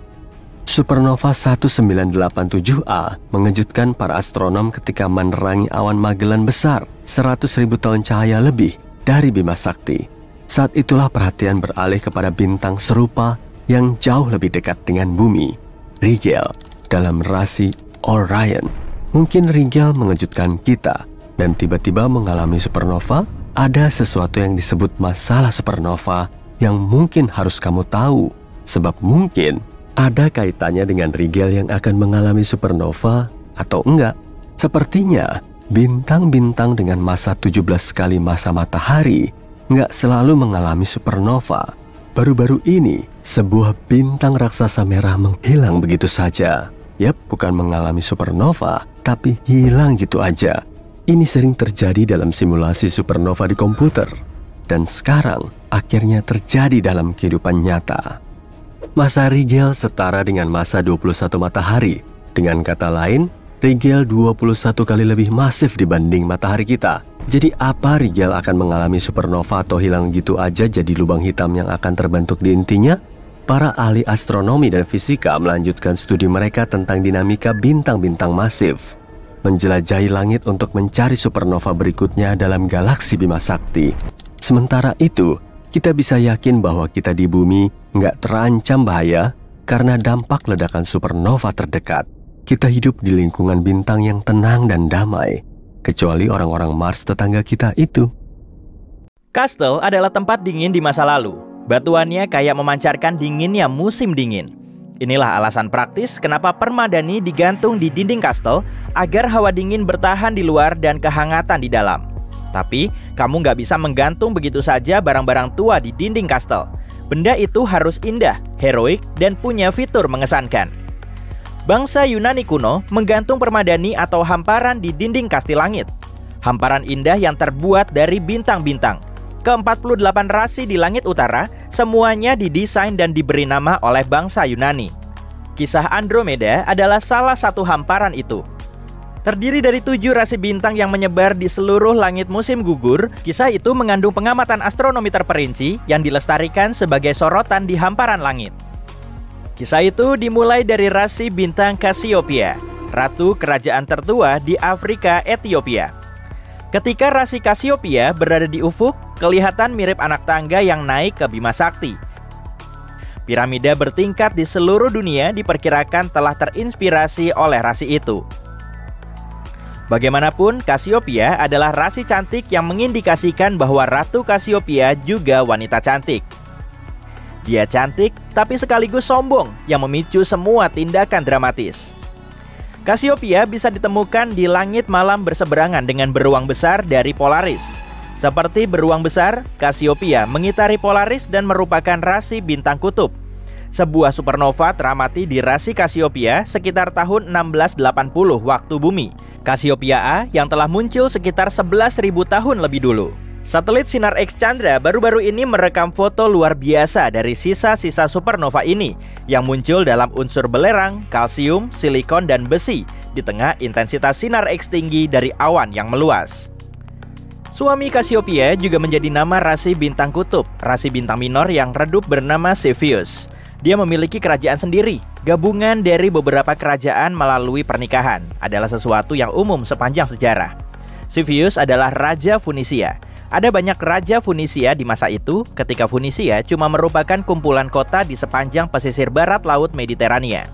Supernova seribu sembilan ratus delapan puluh tujuh A mengejutkan para astronom ketika menerangi awan Magellan besar seratus ribu tahun cahaya lebih dari Bima Sakti. Saat itulah perhatian beralih kepada bintang serupa yang jauh lebih dekat dengan bumi, Rigel, dalam rasi Orion. Mungkin Rigel mengejutkan kita dan tiba-tiba mengalami supernova. Ada sesuatu yang disebut masalah supernova yang mungkin harus kamu tahu, sebab mungkin ada kaitannya dengan Rigel yang akan mengalami supernova atau enggak. Sepertinya bintang-bintang dengan massa tujuh belas kali massa matahari enggak selalu mengalami supernova. Baru-baru ini sebuah bintang raksasa merah menghilang begitu saja. Yap, bukan mengalami supernova, tapi hilang gitu aja. Ini sering terjadi dalam simulasi supernova di komputer, dan sekarang akhirnya terjadi dalam kehidupan nyata. Massa Rigel setara dengan massa dua puluh satu matahari. Dengan kata lain, Rigel dua puluh satu kali lebih masif dibanding matahari kita. Jadi apa Rigel akan mengalami supernova atau hilang gitu aja jadi lubang hitam yang akan terbentuk di intinya? Para ahli astronomi dan fisika melanjutkan studi mereka tentang dinamika bintang-bintang masif, menjelajahi langit untuk mencari supernova berikutnya dalam galaksi Bima Sakti. Sementara itu, kita bisa yakin bahwa kita di bumi nggak terancam bahaya karena dampak ledakan supernova terdekat. Kita hidup di lingkungan bintang yang tenang dan damai, kecuali orang-orang Mars tetangga kita itu. Kastel adalah tempat dingin di masa lalu. Batuannya kayak memancarkan dinginnya musim dingin. Inilah alasan praktis kenapa permadani digantung di dinding kastel agar hawa dingin bertahan di luar dan kehangatan di dalam. Tapi, kamu nggak bisa menggantung begitu saja barang-barang tua di dinding kastel. Benda itu harus indah, heroik, dan punya fitur mengesankan. Bangsa Yunani kuno menggantung permadani atau hamparan di dinding kastil langit. Hamparan indah yang terbuat dari bintang-bintang. ke empat puluh delapan rasi di langit utara, semuanya didesain dan diberi nama oleh bangsa Yunani. Kisah Andromeda adalah salah satu hamparan itu. Terdiri dari tujuh rasi bintang yang menyebar di seluruh langit musim gugur, kisah itu mengandung pengamatan astronomi terperinci yang dilestarikan sebagai sorotan di hamparan langit. Kisah itu dimulai dari rasi bintang Cassiopeia, ratu kerajaan tertua di Afrika Ethiopia. Ketika rasi Cassiopeia berada di ufuk, kelihatan mirip anak tangga yang naik ke Bima Sakti. Piramida bertingkat di seluruh dunia diperkirakan telah terinspirasi oleh rasi itu. Bagaimanapun, Cassiopeia adalah rasi cantik yang mengindikasikan bahwa Ratu Cassiopeia juga wanita cantik. Dia cantik, tapi sekaligus sombong yang memicu semua tindakan dramatis. Cassiopeia bisa ditemukan di langit malam berseberangan dengan beruang besar dari Polaris. Seperti beruang besar, Cassiopeia mengitari Polaris dan merupakan rasi bintang kutub. Sebuah supernova teramati di rasi Cassiopeia sekitar tahun enam belas delapan puluh waktu bumi. Cassiopeia A yang telah muncul sekitar sebelas ribu tahun lebih dulu. Satelit Sinar X Chandra baru-baru ini merekam foto luar biasa dari sisa-sisa supernova ini yang muncul dalam unsur belerang, kalsium, silikon, dan besi di tengah intensitas sinar X tinggi dari awan yang meluas. Suami Cassiopeia juga menjadi nama rasi bintang kutub, rasi bintang minor yang redup bernama Cepheus. Dia memiliki kerajaan sendiri, gabungan dari beberapa kerajaan melalui pernikahan, adalah sesuatu yang umum sepanjang sejarah. Cepheus adalah Raja Funisia. Ada banyak Raja Funisia di masa itu ketika Funisia cuma merupakan kumpulan kota di sepanjang pesisir barat Laut Mediterania.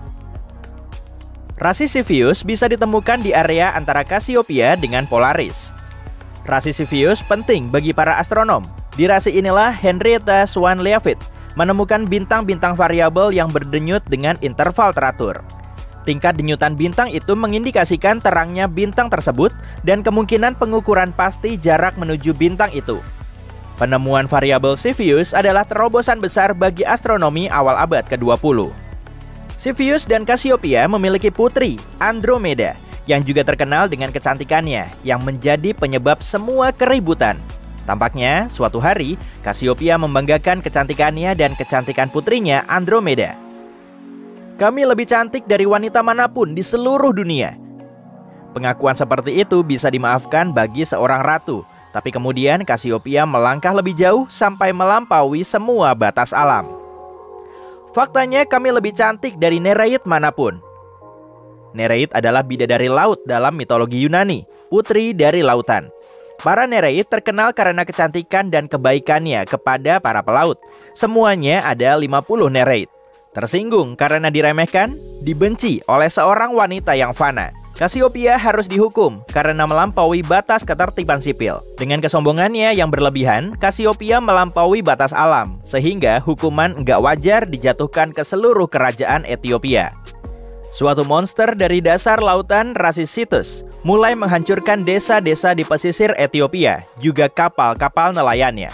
Rasi Cepheus bisa ditemukan di area antara Cassiopeia dengan Polaris. Rasi Cepheus penting bagi para astronom. Di rasi inilah Henrietta Swan Leavitt menemukan bintang-bintang variabel yang berdenyut dengan interval teratur. Tingkat denyutan bintang itu mengindikasikan terangnya bintang tersebut dan kemungkinan pengukuran pasti jarak menuju bintang itu. Penemuan variabel Cepheus adalah terobosan besar bagi astronomi awal abad ke dua puluh. Cepheus dan Cassiopeia memiliki putri, Andromeda, yang juga terkenal dengan kecantikannya, yang menjadi penyebab semua keributan. Tampaknya, suatu hari, Cassiopeia membanggakan kecantikannya dan kecantikan putrinya, Andromeda. Kami lebih cantik dari wanita manapun di seluruh dunia. Pengakuan seperti itu bisa dimaafkan bagi seorang ratu, tapi kemudian Cassiopeia melangkah lebih jauh sampai melampaui semua batas alam. Faktanya kami lebih cantik dari Nereid manapun. Nereid adalah bidadari laut dalam mitologi Yunani, putri dari lautan. Para Nereid terkenal karena kecantikan dan kebaikannya kepada para pelaut. Semuanya ada lima puluh Nereid. Tersinggung karena diremehkan, dibenci oleh seorang wanita yang fana. Cassiopeia harus dihukum karena melampaui batas ketertiban sipil. Dengan kesombongannya yang berlebihan, Cassiopeia melampaui batas alam, sehingga hukuman enggak wajar dijatuhkan ke seluruh kerajaan Ethiopia. Suatu monster dari dasar lautan rasi Cetus mulai menghancurkan desa-desa di pesisir Ethiopia, juga kapal-kapal nelayannya.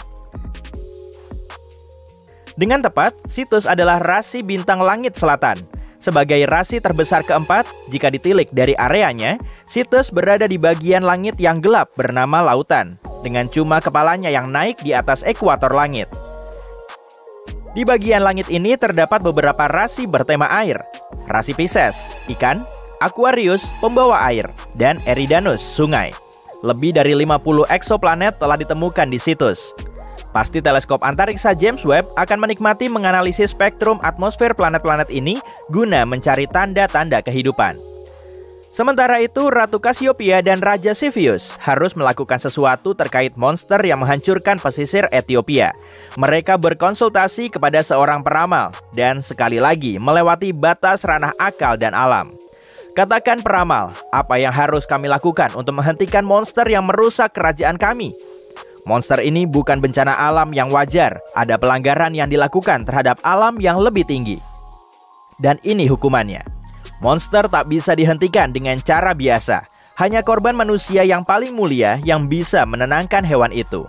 Dengan tepat, Cetus adalah rasi bintang langit selatan. Sebagai rasi terbesar keempat, jika ditilik dari areanya, Cetus berada di bagian langit yang gelap bernama lautan, dengan cuma kepalanya yang naik di atas ekuator langit. Di bagian langit ini terdapat beberapa rasi bertema air. Rasi Pisces, ikan, Aquarius, pembawa air, dan Eridanus, sungai. Lebih dari lima puluh eksoplanet telah ditemukan di Cetus. Pasti teleskop antariksa James Webb akan menikmati menganalisis spektrum atmosfer planet-planet ini guna mencari tanda-tanda kehidupan. Sementara itu, Ratu Cassiopeia dan Raja Cepheus harus melakukan sesuatu terkait monster yang menghancurkan pesisir Ethiopia. Mereka berkonsultasi kepada seorang peramal dan sekali lagi melewati batas ranah akal dan alam. Katakan peramal, apa yang harus kami lakukan untuk menghentikan monster yang merusak kerajaan kami? Monster ini bukan bencana alam yang wajar. Ada pelanggaran yang dilakukan terhadap alam yang lebih tinggi. Dan ini hukumannya. Monster tak bisa dihentikan dengan cara biasa. Hanya korban manusia yang paling mulia yang bisa menenangkan hewan itu.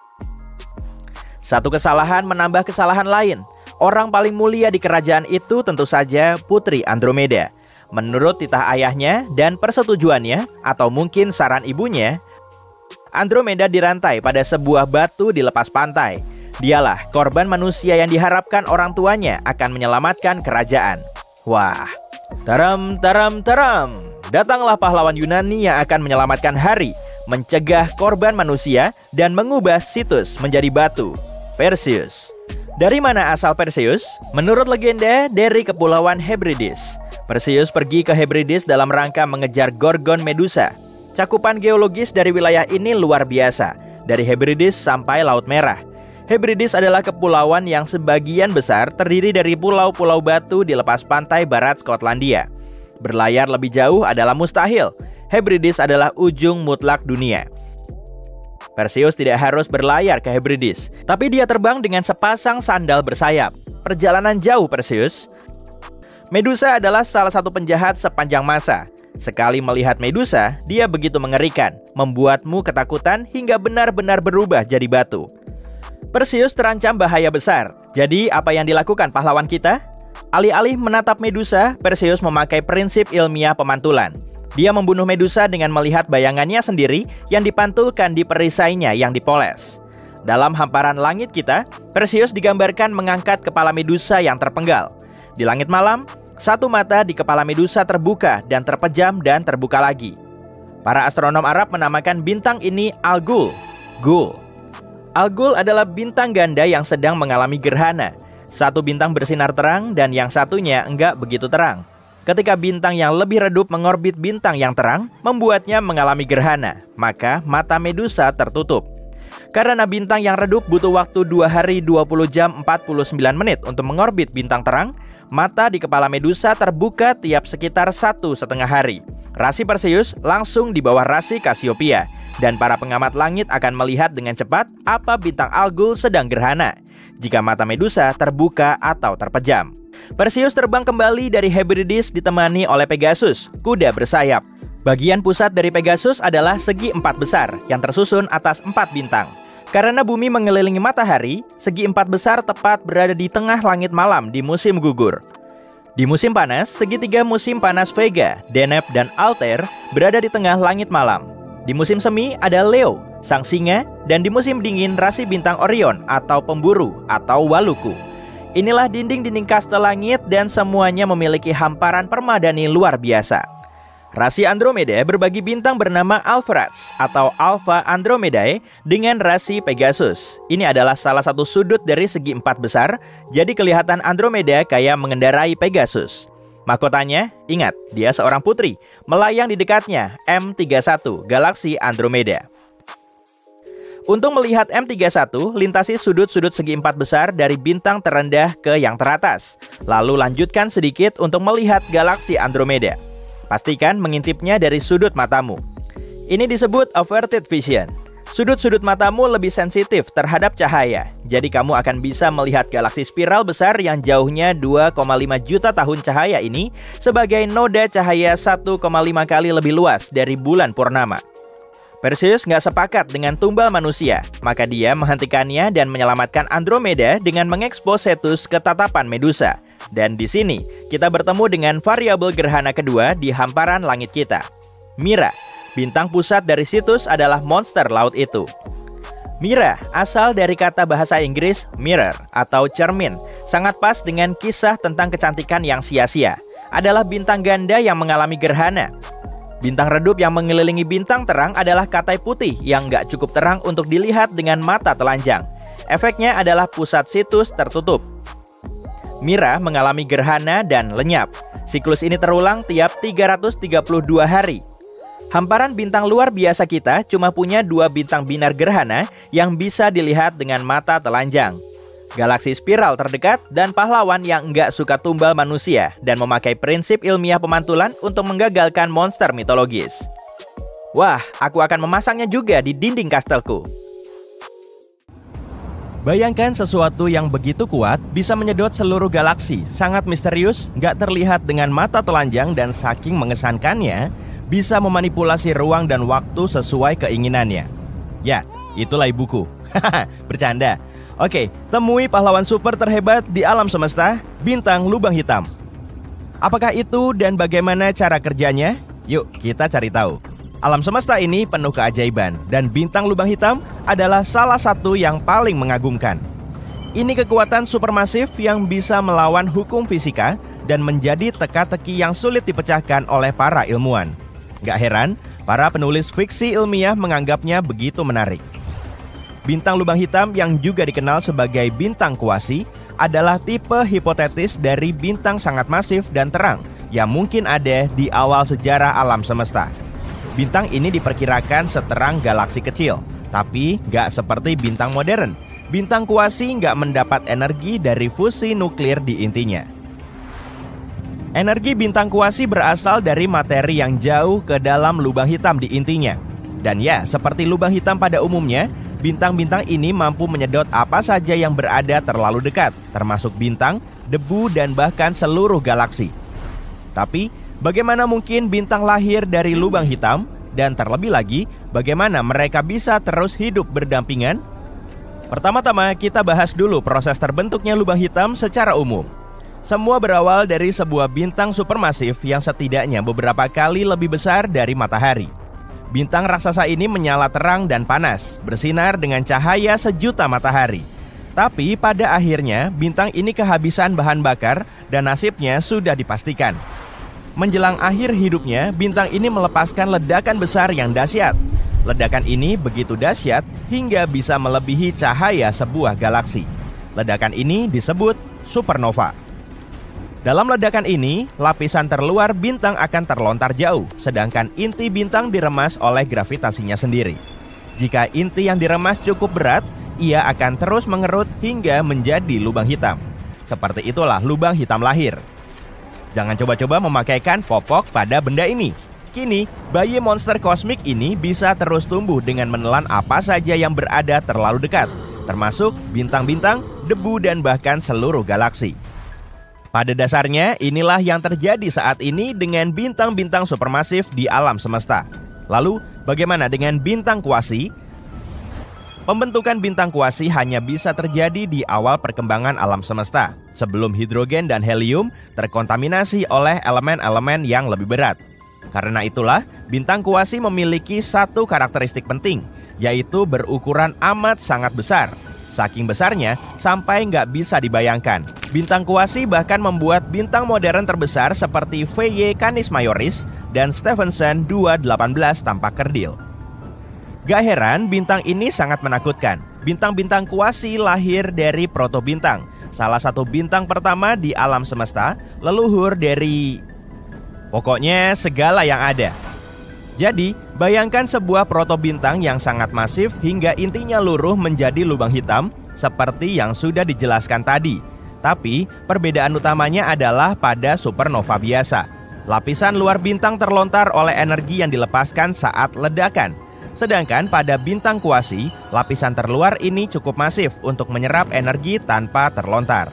Satu kesalahan menambah kesalahan lain. Orang paling mulia di kerajaan itu tentu saja Putri Andromeda. Menurut titah ayahnya dan persetujuannya, atau mungkin saran ibunya, Andromeda dirantai pada sebuah batu di lepas pantai. Dialah korban manusia yang diharapkan orang tuanya akan menyelamatkan kerajaan. Wah, taram taram taram. Datanglah pahlawan Yunani yang akan menyelamatkan hari, mencegah korban manusia, dan mengubah Cetus menjadi batu. Perseus. Dari mana asal Perseus? Menurut legenda, dari kepulauan Hebrides. Perseus pergi ke Hebrides dalam rangka mengejar Gorgon Medusa. Cakupan geologis dari wilayah ini luar biasa, dari Hebrides sampai Laut Merah. Hebrides adalah kepulauan yang sebagian besar terdiri dari pulau-pulau batu di lepas pantai barat Skotlandia. Berlayar lebih jauh adalah mustahil. Hebrides adalah ujung mutlak dunia. Perseus tidak harus berlayar ke Hebrides, tapi dia terbang dengan sepasang sandal bersayap. Perjalanan jauh Perseus. Medusa adalah salah satu penjahat sepanjang masa. Sekali melihat Medusa, dia begitu mengerikan, membuatmu ketakutan hingga benar-benar berubah jadi batu. Perseus terancam bahaya besar. Jadi apa yang dilakukan pahlawan kita? Alih-alih menatap Medusa, Perseus memakai prinsip ilmiah pemantulan. Dia membunuh Medusa dengan melihat bayangannya sendiri yang dipantulkan di perisainya yang dipoles. Dalam hamparan langit kita, Perseus digambarkan mengangkat kepala Medusa yang terpenggal. Di langit malam, satu mata di kepala Medusa terbuka dan terpejam dan terbuka lagi. Para astronom Arab menamakan bintang ini Al-Ghul. Ghul. Al-Ghul adalah bintang ganda yang sedang mengalami gerhana. Satu bintang bersinar terang dan yang satunya enggak begitu terang. Ketika bintang yang lebih redup mengorbit bintang yang terang, membuatnya mengalami gerhana, maka mata Medusa tertutup. Karena bintang yang redup butuh waktu dua hari dua puluh jam empat puluh sembilan menit untuk mengorbit bintang terang, mata di kepala Medusa terbuka tiap sekitar satu setengah hari. Rasi Perseus langsung di bawah rasi Cassiopeia, dan para pengamat langit akan melihat dengan cepat apa bintang Al-Ghul sedang gerhana. jika mata Medusa terbuka atau terpejam. Perseus terbang kembali dari Hebrides ditemani oleh Pegasus, kuda bersayap. Bagian pusat dari Pegasus adalah segi empat besar yang tersusun atas empat bintang. Karena bumi mengelilingi matahari, segi empat besar tepat berada di tengah langit malam di musim gugur. Di musim panas, segitiga musim panas Vega, Deneb, dan Altair berada di tengah langit malam. Di musim semi ada Leo, sang singa, dan di musim dingin rasi bintang Orion atau pemburu atau Waluku. Inilah dinding-dinding kastel langit dan semuanya memiliki hamparan permadani luar biasa. Rasi Andromeda berbagi bintang bernama Alpheratz atau Alpha Andromedae dengan rasi Pegasus. Ini adalah salah satu sudut dari segi empat besar, jadi kelihatan Andromeda kayak mengendarai Pegasus. Mahkotanya, ingat, dia seorang putri, melayang di dekatnya M tiga puluh satu, galaksi Andromeda. Untuk melihat M tiga puluh satu, lintasi sudut-sudut segi empat besar dari bintang terendah ke yang teratas. Lalu lanjutkan sedikit untuk melihat galaksi Andromeda. Pastikan mengintipnya dari sudut matamu. Ini disebut averted vision. Sudut-sudut matamu lebih sensitif terhadap cahaya. Jadi kamu akan bisa melihat galaksi spiral besar yang jauhnya dua koma lima juta tahun cahaya ini sebagai noda cahaya satu koma lima kali lebih luas dari bulan purnama. Perseus nggak sepakat dengan tumbal manusia, maka dia menghentikannya dan menyelamatkan Andromeda dengan mengekspos Cetus ke tatapan Medusa. Dan di sini, kita bertemu dengan variabel gerhana kedua di hamparan langit kita. Mira, bintang pusat dari Cetus adalah monster laut itu. Mira asal dari kata bahasa Inggris mirror atau cermin, sangat pas dengan kisah tentang kecantikan yang sia-sia. Adalah bintang ganda yang mengalami gerhana. Bintang redup yang mengelilingi bintang terang adalah katai putih yang nggak cukup terang untuk dilihat dengan mata telanjang. Efeknya adalah pusat Cetus tertutup. Mira mengalami gerhana dan lenyap. Siklus ini terulang tiap tiga ratus tiga puluh dua hari. Hamparan bintang luar biasa kita cuma punya dua bintang binar gerhana yang bisa dilihat dengan mata telanjang. Galaksi spiral terdekat dan pahlawan yang nggak suka tumbal manusia dan memakai prinsip ilmiah pemantulan untuk menggagalkan monster mitologis. Wah, aku akan memasangnya juga di dinding kastelku. Bayangkan sesuatu yang begitu kuat bisa menyedot seluruh galaksi, sangat misterius, nggak terlihat dengan mata telanjang dan saking mengesankannya, bisa memanipulasi ruang dan waktu sesuai keinginannya. Ya, itulah ibuku. Hahaha, bercanda. Oke, temui pahlawan super terhebat di alam semesta, bintang lubang hitam. Apakah itu dan bagaimana cara kerjanya? Yuk, kita cari tahu. Alam semesta ini penuh keajaiban, dan bintang lubang hitam adalah salah satu yang paling mengagumkan. Ini kekuatan supermasif yang bisa melawan hukum fisika dan menjadi teka-teki yang sulit dipecahkan oleh para ilmuwan. Gak heran, para penulis fiksi ilmiah menganggapnya begitu menarik. Bintang lubang hitam yang juga dikenal sebagai bintang kuasi adalah tipe hipotetis dari bintang sangat masif dan terang yang mungkin ada di awal sejarah alam semesta. Bintang ini diperkirakan seterang galaksi kecil, tapi nggak seperti bintang modern. Bintang kuasi nggak mendapat energi dari fusi nuklir di intinya. Energi bintang kuasi berasal dari materi yang jauh ke dalam lubang hitam di intinya. Dan ya, seperti lubang hitam pada umumnya, bintang-bintang ini mampu menyedot apa saja yang berada terlalu dekat, termasuk bintang, debu, dan bahkan seluruh galaksi. Tapi, bagaimana mungkin bintang lahir dari lubang hitam? Dan terlebih lagi, bagaimana mereka bisa terus hidup berdampingan? Pertama-tama, kita bahas dulu proses terbentuknya lubang hitam secara umum. Semua berawal dari sebuah bintang supermasif yang setidaknya beberapa kali lebih besar dari matahari. Bintang raksasa ini menyala terang dan panas, bersinar dengan cahaya sejuta matahari. Tapi pada akhirnya, bintang ini kehabisan bahan bakar dan nasibnya sudah dipastikan. Menjelang akhir hidupnya, bintang ini melepaskan ledakan besar yang dahsyat. Ledakan ini begitu dahsyat hingga bisa melebihi cahaya sebuah galaksi. Ledakan ini disebut supernova. Dalam ledakan ini, lapisan terluar bintang akan terlontar jauh, sedangkan inti bintang diremas oleh gravitasinya sendiri. Jika inti yang diremas cukup berat, ia akan terus mengerut hingga menjadi lubang hitam. Seperti itulah lubang hitam lahir. Jangan coba-coba memakaikan popok pada benda ini. Kini, bayi monster kosmik ini bisa terus tumbuh dengan menelan apa saja yang berada terlalu dekat. termasuk bintang-bintang, debu, dan bahkan seluruh galaksi. Pada dasarnya, inilah yang terjadi saat ini dengan bintang-bintang supermasif di alam semesta. Lalu, bagaimana dengan bintang kuasi? Pembentukan bintang kuasi hanya bisa terjadi di awal perkembangan alam semesta, sebelum hidrogen dan helium terkontaminasi oleh elemen-elemen yang lebih berat. Karena itulah, bintang kuasi memiliki satu karakteristik penting, yaitu berukuran amat sangat besar. Saking besarnya, sampai nggak bisa dibayangkan. Bintang kuasi bahkan membuat bintang modern terbesar seperti V Y Canis Majoris dan Stephenson dua delapan belas tampak kerdil. Gak heran bintang ini sangat menakutkan. Bintang-bintang kuasi lahir dari protobintang, salah satu bintang pertama di alam semesta, leluhur dari... pokoknya segala yang ada. Jadi, bayangkan sebuah protobintang yang sangat masif hingga intinya luruh menjadi lubang hitam, seperti yang sudah dijelaskan tadi. Tapi, perbedaan utamanya adalah pada supernova biasa. Lapisan luar bintang terlontar oleh energi yang dilepaskan saat ledakan. Sedangkan pada bintang kuasi, lapisan terluar ini cukup masif untuk menyerap energi tanpa terlontar.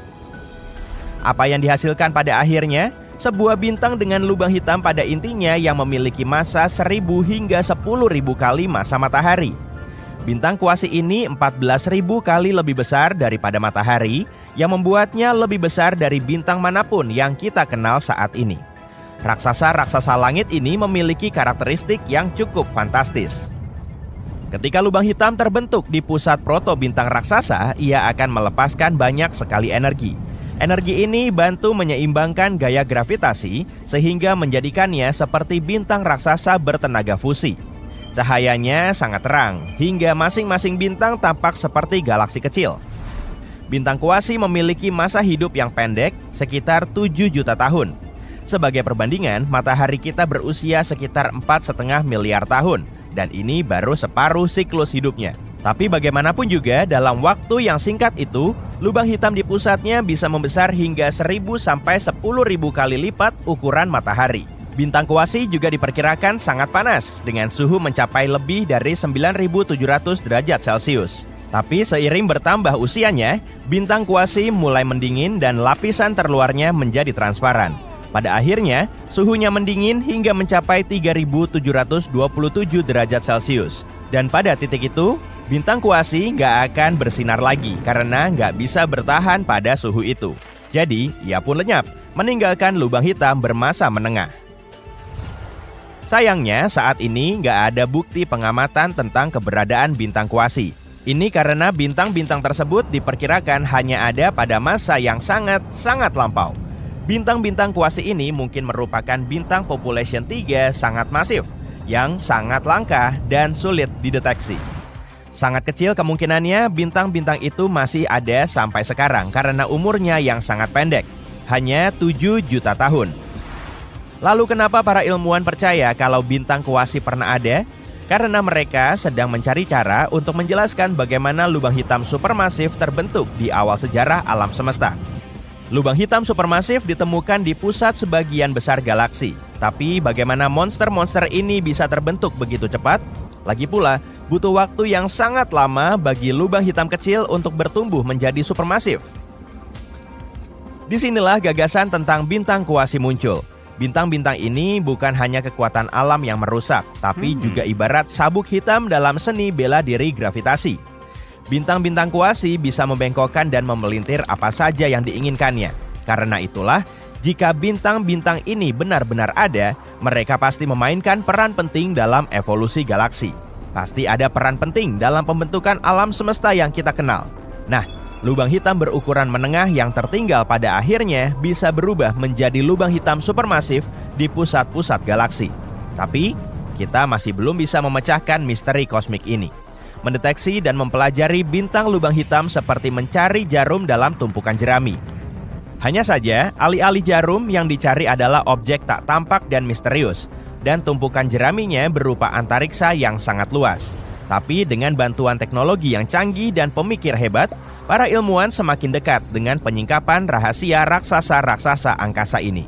Apa yang dihasilkan pada akhirnya? Sebuah bintang dengan lubang hitam pada intinya yang memiliki massa seribu hingga sepuluh ribu kali massa matahari. Bintang kuasi ini empat belas ribu kali lebih besar daripada matahari, yang membuatnya lebih besar dari bintang manapun yang kita kenal saat ini. Raksasa-raksasa langit ini memiliki karakteristik yang cukup fantastis. Ketika lubang hitam terbentuk di pusat protobintang raksasa, ia akan melepaskan banyak sekali energi. Energi ini bantu menyeimbangkan gaya gravitasi sehingga menjadikannya seperti bintang raksasa bertenaga fusi. Cahayanya sangat terang, hingga masing-masing bintang tampak seperti galaksi kecil. Bintang kuasi memiliki masa hidup yang pendek, sekitar tujuh juta tahun. Sebagai perbandingan, matahari kita berusia sekitar empat koma lima miliar tahun, dan ini baru separuh siklus hidupnya. Tapi bagaimanapun juga, dalam waktu yang singkat itu, lubang hitam di pusatnya bisa membesar hingga seribu sampai sepuluh ribu kali lipat ukuran matahari. Bintang kuasi juga diperkirakan sangat panas, dengan suhu mencapai lebih dari sembilan ribu tujuh ratus derajat Celcius. Tapi seiring bertambah usianya, bintang kuasi mulai mendingin dan lapisan terluarnya menjadi transparan. Pada akhirnya, suhunya mendingin hingga mencapai tiga ribu tujuh ratus dua puluh tujuh derajat Celcius. Dan pada titik itu, bintang kuasi nggak akan bersinar lagi karena nggak bisa bertahan pada suhu itu. Jadi, ia pun lenyap, meninggalkan lubang hitam bermassa menengah. Sayangnya, saat ini nggak ada bukti pengamatan tentang keberadaan bintang kuasi. Ini karena bintang-bintang tersebut diperkirakan hanya ada pada masa yang sangat-sangat lampau. Bintang-bintang kuasi ini mungkin merupakan bintang population tiga sangat masif, yang sangat langka dan sulit dideteksi. Sangat kecil kemungkinannya bintang-bintang itu masih ada sampai sekarang karena umurnya yang sangat pendek, hanya tujuh juta tahun. Lalu kenapa para ilmuwan percaya kalau bintang kuasi pernah ada? Karena mereka sedang mencari cara untuk menjelaskan bagaimana lubang hitam supermasif terbentuk di awal sejarah alam semesta. Lubang hitam supermasif ditemukan di pusat sebagian besar galaksi. Tapi bagaimana monster-monster ini bisa terbentuk begitu cepat? Lagi pula, butuh waktu yang sangat lama bagi lubang hitam kecil untuk bertumbuh menjadi supermasif. Disinilah gagasan tentang bintang kuasi muncul. Bintang-bintang ini bukan hanya kekuatan alam yang merusak, tapi hmm. juga ibarat sabuk hitam dalam seni bela diri gravitasi. Bintang-bintang kuasi bisa membengkokkan dan memelintir apa saja yang diinginkannya. Karena itulah, jika bintang-bintang ini benar-benar ada, mereka pasti memainkan peran penting dalam evolusi galaksi. Pasti ada peran penting dalam pembentukan alam semesta yang kita kenal. Nah, lubang hitam berukuran menengah yang tertinggal pada akhirnya bisa berubah menjadi lubang hitam supermasif di pusat-pusat galaksi. Tapi, kita masih belum bisa memecahkan misteri kosmik ini. Mendeteksi dan mempelajari bintang lubang hitam seperti mencari jarum dalam tumpukan jerami. Hanya saja, alih-alih jarum yang dicari adalah objek tak tampak dan misterius, dan tumpukan jeraminya berupa antariksa yang sangat luas. Tapi dengan bantuan teknologi yang canggih dan pemikir hebat, para ilmuwan semakin dekat dengan penyingkapan rahasia raksasa-raksasa angkasa ini.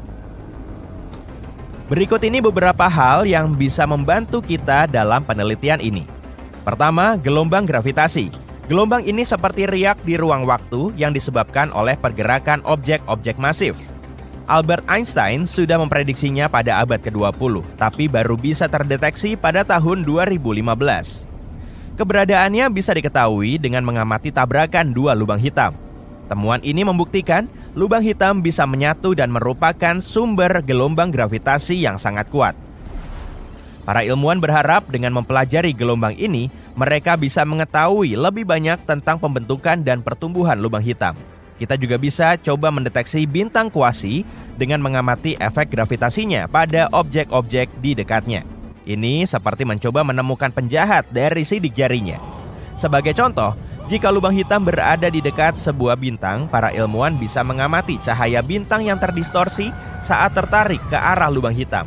Berikut ini beberapa hal yang bisa membantu kita dalam penelitian ini. Pertama, gelombang gravitasi. Gelombang ini seperti riak di ruang waktu yang disebabkan oleh pergerakan objek-objek masif. Albert Einstein sudah memprediksinya pada abad kedua puluh, tapi baru bisa terdeteksi pada tahun dua ribu lima belas. Keberadaannya bisa diketahui dengan mengamati tabrakan dua lubang hitam. Temuan ini membuktikan lubang hitam bisa menyatu dan merupakan sumber gelombang gravitasi yang sangat kuat. Para ilmuwan berharap dengan mempelajari gelombang ini, mereka bisa mengetahui lebih banyak tentang pembentukan dan pertumbuhan lubang hitam. Kita juga bisa coba mendeteksi bintang kuasi dengan mengamati efek gravitasinya pada objek-objek di dekatnya. Ini seperti mencoba menemukan penjahat dari sidik jarinya. Sebagai contoh, jika lubang hitam berada di dekat sebuah bintang, para ilmuwan bisa mengamati cahaya bintang yang terdistorsi saat tertarik ke arah lubang hitam.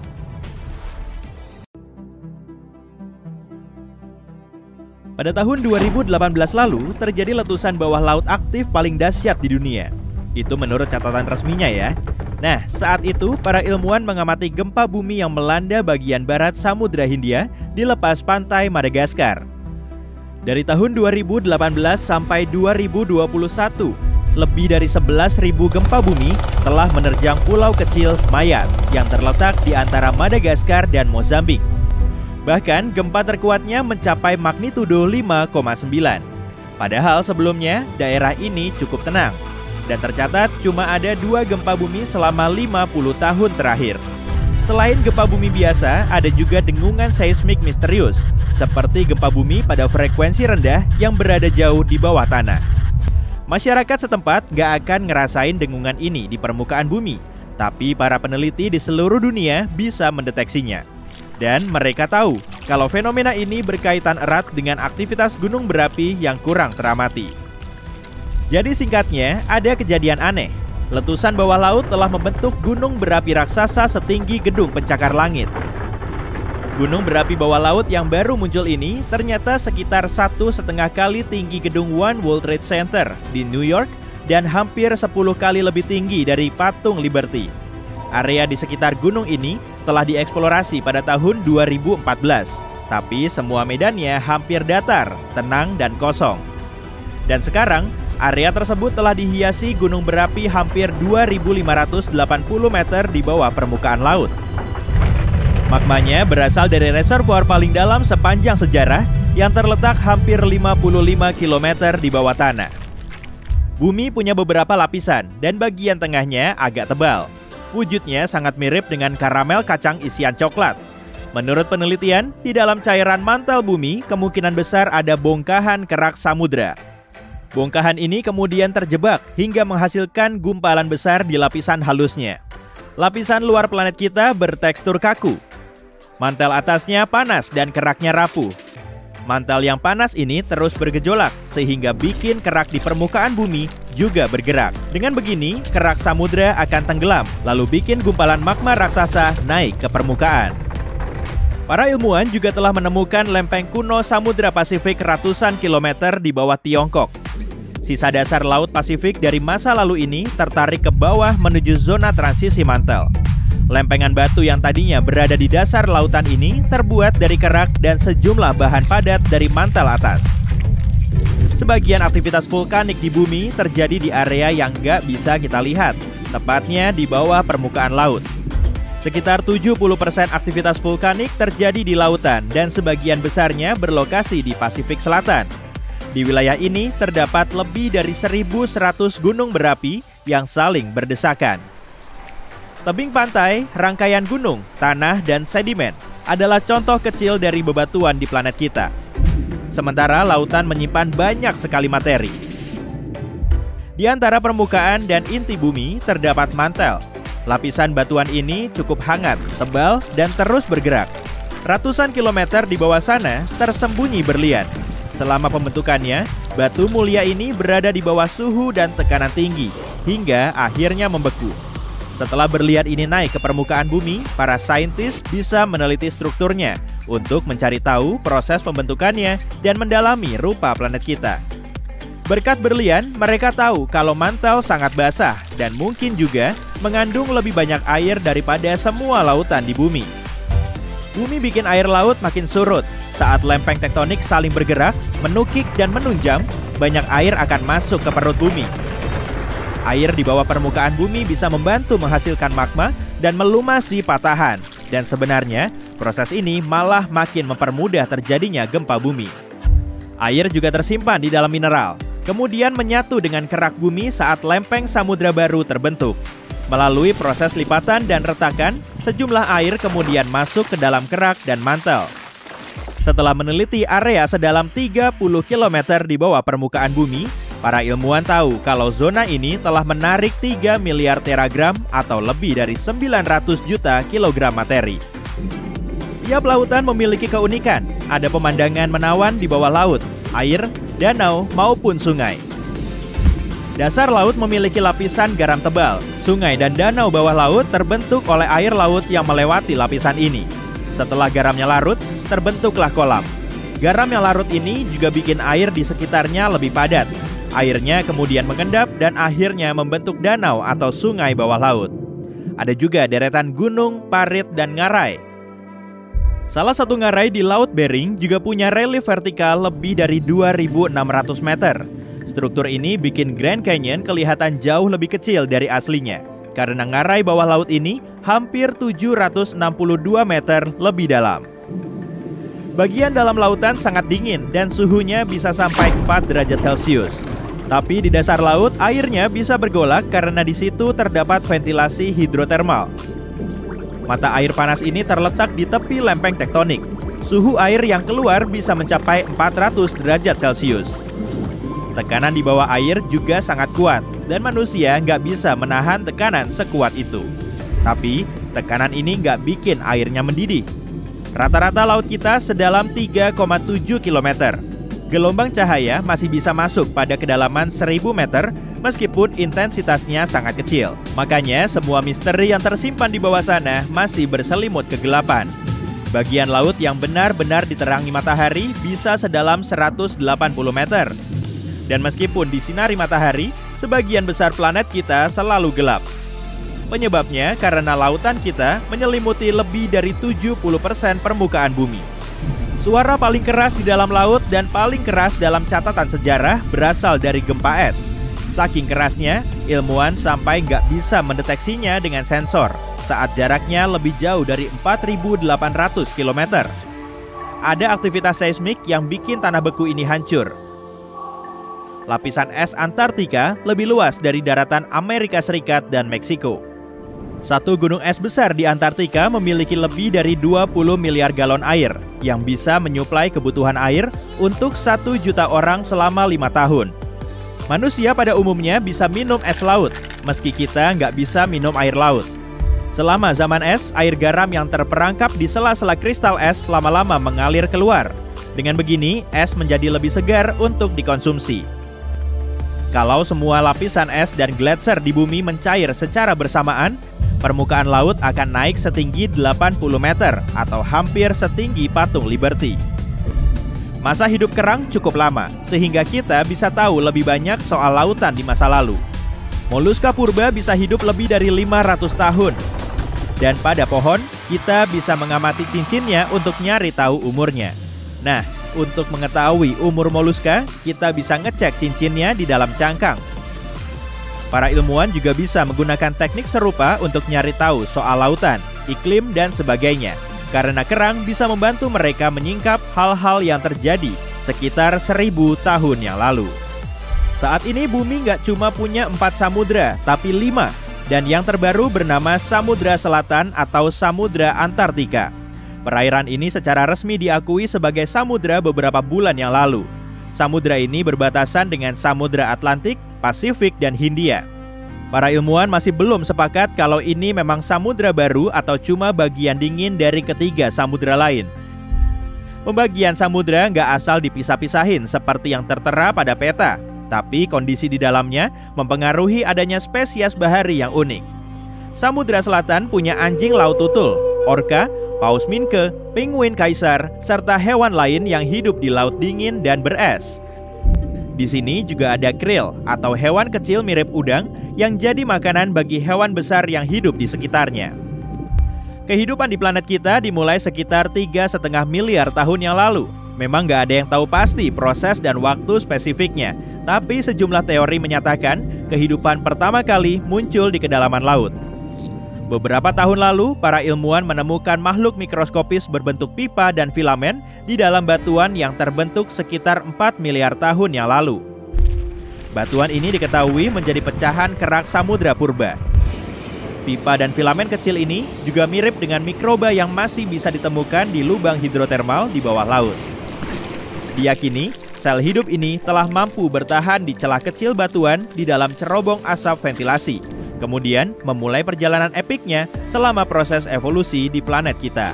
Pada tahun dua ribu delapan belas lalu, terjadi letusan bawah laut aktif paling dahsyat di dunia. Itu menurut catatan resminya ya. Nah, saat itu para ilmuwan mengamati gempa bumi yang melanda bagian barat Samudra Hindia di lepas pantai Madagaskar. Dari tahun dua ribu delapan belas sampai dua ribu dua puluh satu, lebih dari sebelas ribu gempa bumi telah menerjang pulau kecil Mayat yang terletak di antara Madagaskar dan Mozambik. Bahkan gempa terkuatnya mencapai magnitudo lima koma sembilan. Padahal sebelumnya daerah ini cukup tenang. Dan tercatat cuma ada dua gempa bumi selama lima puluh tahun terakhir. Selain gempa bumi biasa, ada juga dengungan seismik misterius, seperti gempa bumi pada frekuensi rendah yang berada jauh di bawah tanah. Masyarakat setempat gak akan ngerasain dengungan ini di permukaan bumi, tapi para peneliti di seluruh dunia bisa mendeteksinya. Dan mereka tahu kalau fenomena ini berkaitan erat dengan aktivitas gunung berapi yang kurang teramati. Jadi singkatnya, ada kejadian aneh. Letusan bawah laut telah membentuk gunung berapi raksasa setinggi gedung pencakar langit. Gunung berapi bawah laut yang baru muncul ini ternyata sekitar satu setengah kali tinggi gedung One World Trade Center di New York dan hampir sepuluh kali lebih tinggi dari patung Liberty. Area di sekitar gunung ini telah dieksplorasi pada tahun dua ribu empat belas, tapi semua medannya hampir datar, tenang dan kosong. Dan sekarang, area tersebut telah dihiasi gunung berapi hampir dua ribu lima ratus delapan puluh meter di bawah permukaan laut. Magmanya berasal dari reservoir paling dalam sepanjang sejarah yang terletak hampir lima puluh lima kilometer di bawah tanah. Bumi punya beberapa lapisan dan bagian tengahnya agak tebal. Wujudnya sangat mirip dengan karamel kacang isian coklat. Menurut penelitian, di dalam cairan mantel bumi kemungkinan besar ada bongkahan kerak samudra. Bongkahan ini kemudian terjebak hingga menghasilkan gumpalan besar di lapisan halusnya. Lapisan luar planet kita bertekstur kaku. Mantel atasnya panas dan keraknya rapuh. Mantel yang panas ini terus bergejolak sehingga bikin kerak di permukaan bumi juga bergerak. Dengan begini, kerak samudra akan tenggelam lalu bikin gumpalan magma raksasa naik ke permukaan. Para ilmuwan juga telah menemukan lempeng kuno Samudra Pasifik ratusan kilometer di bawah Tiongkok. Sisa dasar Laut Pasifik dari masa lalu ini tertarik ke bawah menuju zona transisi mantel. Lempengan batu yang tadinya berada di dasar lautan ini terbuat dari kerak dan sejumlah bahan padat dari mantel atas. Sebagian aktivitas vulkanik di bumi terjadi di area yang nggak bisa kita lihat, tepatnya di bawah permukaan laut. Sekitar tujuh puluh persen aktivitas vulkanik terjadi di lautan dan sebagian besarnya berlokasi di Pasifik Selatan. Di wilayah ini terdapat lebih dari seribu seratus gunung berapi yang saling berdesakan. Tebing pantai, rangkaian gunung, tanah, dan sedimen adalah contoh kecil dari bebatuan di planet kita. Sementara lautan menyimpan banyak sekali materi. Di antara permukaan dan inti bumi terdapat mantel. Lapisan batuan ini cukup hangat, tebal, dan terus bergerak. Ratusan kilometer di bawah sana tersembunyi berlian. Selama pembentukannya, batu mulia ini berada di bawah suhu dan tekanan tinggi, hingga akhirnya membeku. Setelah berlian ini naik ke permukaan bumi, para saintis bisa meneliti strukturnya untuk mencari tahu proses pembentukannya dan mendalami rupa planet kita. Berkat berlian, mereka tahu kalau mantel sangat basah dan mungkin juga mengandung lebih banyak air daripada semua lautan di bumi. Bumi bikin air laut makin surut. Saat lempeng tektonik saling bergerak, menukik dan menunjam, banyak air akan masuk ke perut bumi. Air di bawah permukaan bumi bisa membantu menghasilkan magma dan melumasi patahan. Dan sebenarnya, proses ini malah makin mempermudah terjadinya gempa bumi. Air juga tersimpan di dalam mineral, kemudian menyatu dengan kerak bumi saat lempeng samudra baru terbentuk. Melalui proses lipatan dan retakan, sejumlah air kemudian masuk ke dalam kerak dan mantel. Setelah meneliti area sedalam tiga puluh kilometer di bawah permukaan bumi, para ilmuwan tahu kalau zona ini telah menarik tiga miliar teragram atau lebih dari sembilan ratus juta kilogram materi. Tiap lautan memiliki keunikan, ada pemandangan menawan di bawah laut, air, danau, maupun sungai. Dasar laut memiliki lapisan garam tebal. Sungai dan danau bawah laut terbentuk oleh air laut yang melewati lapisan ini. Setelah garamnya larut, terbentuklah kolam. Garam yang larut ini juga bikin air di sekitarnya lebih padat. Airnya kemudian mengendap dan akhirnya membentuk danau atau sungai bawah laut. Ada juga deretan gunung, parit, dan ngarai. Salah satu ngarai di Laut Bering juga punya relief vertikal lebih dari dua ribu enam ratus meter. Struktur ini bikin Grand Canyon kelihatan jauh lebih kecil dari aslinya, karena ngarai bawah laut ini hampir tujuh ratus enam puluh dua meter lebih dalam. Bagian dalam lautan sangat dingin dan suhunya bisa sampai empat derajat Celcius. Tapi di dasar laut airnya bisa bergolak karena di situ terdapat ventilasi hidrotermal. Mata air panas ini terletak di tepi lempeng tektonik. Suhu air yang keluar bisa mencapai empat ratus derajat Celcius. Tekanan di bawah air juga sangat kuat, dan manusia nggak bisa menahan tekanan sekuat itu. Tapi, tekanan ini nggak bikin airnya mendidih. Rata-rata laut kita sedalam tiga koma tujuh kilometer. Gelombang cahaya masih bisa masuk pada kedalaman seribu meter, meskipun intensitasnya sangat kecil. Makanya, semua misteri yang tersimpan di bawah sana masih berselimut kegelapan. Bagian laut yang benar-benar diterangi matahari bisa sedalam seratus delapan puluh meter. Dan meskipun disinari matahari, sebagian besar planet kita selalu gelap. Penyebabnya karena lautan kita menyelimuti lebih dari tujuh puluh persen permukaan bumi. Suara paling keras di dalam laut dan paling keras dalam catatan sejarah berasal dari gempa es. Saking kerasnya, ilmuwan sampai nggak bisa mendeteksinya dengan sensor saat jaraknya lebih jauh dari empat ribu delapan ratus kilometer. Ada aktivitas seismik yang bikin tanah beku ini hancur. Lapisan es Antartika lebih luas dari daratan Amerika Serikat dan Meksiko. Satu gunung es besar di Antartika memiliki lebih dari dua puluh miliar galon air yang bisa menyuplai kebutuhan air untuk satu juta orang selama lima tahun. Manusia pada umumnya bisa minum es laut, meski kita nggak bisa minum air laut. Selama zaman es, air garam yang terperangkap di sela-sela kristal es lama-lama mengalir keluar. Dengan begini, es menjadi lebih segar untuk dikonsumsi. Kalau semua lapisan es dan gletser di bumi mencair secara bersamaan, permukaan laut akan naik setinggi delapan puluh meter atau hampir setinggi patung Liberty. Masa hidup kerang cukup lama, sehingga kita bisa tahu lebih banyak soal lautan di masa lalu. Moluska purba bisa hidup lebih dari lima ratus tahun. Dan pada pohon, kita bisa mengamati cincinnya untuk nyari tahu umurnya. Nah, untuk mengetahui umur moluska, kita bisa ngecek cincinnya di dalam cangkang. Para ilmuwan juga bisa menggunakan teknik serupa untuk nyari tahu soal lautan, iklim, dan sebagainya. Karena kerang bisa membantu mereka menyingkap hal-hal yang terjadi sekitar seribu tahun yang lalu. Saat ini bumi nggak cuma punya empat samudra, tapi lima. Dan yang terbaru bernama Samudra Selatan atau Samudra Antartika. Perairan ini secara resmi diakui sebagai samudra beberapa bulan yang lalu. Samudra ini berbatasan dengan Samudra Atlantik, Pasifik, dan Hindia. Para ilmuwan masih belum sepakat kalau ini memang samudra baru atau cuma bagian dingin dari ketiga samudra lain. Pembagian samudra nggak asal dipisah-pisahin seperti yang tertera pada peta, tapi kondisi di dalamnya mempengaruhi adanya spesies bahari yang unik. Samudra Selatan punya anjing laut tutul, orca, paus minke, penguin kaisar, serta hewan lain yang hidup di laut dingin dan beres. Di sini juga ada krill atau hewan kecil mirip udang yang jadi makanan bagi hewan besar yang hidup di sekitarnya. Kehidupan di planet kita dimulai sekitar tiga setengah miliar tahun yang lalu. Memang nggak ada yang tahu pasti proses dan waktu spesifiknya, tapi sejumlah teori menyatakan kehidupan pertama kali muncul di kedalaman laut. Beberapa tahun lalu, para ilmuwan menemukan makhluk mikroskopis berbentuk pipa dan filamen di dalam batuan yang terbentuk sekitar empat miliar tahun yang lalu. Batuan ini diketahui menjadi pecahan kerak samudra purba. Pipa dan filamen kecil ini juga mirip dengan mikroba yang masih bisa ditemukan di lubang hidrotermal di bawah laut. Diyakini, sel hidup ini telah mampu bertahan di celah kecil batuan di dalam cerobong asap ventilasi, kemudian memulai perjalanan epiknya selama proses evolusi di planet kita.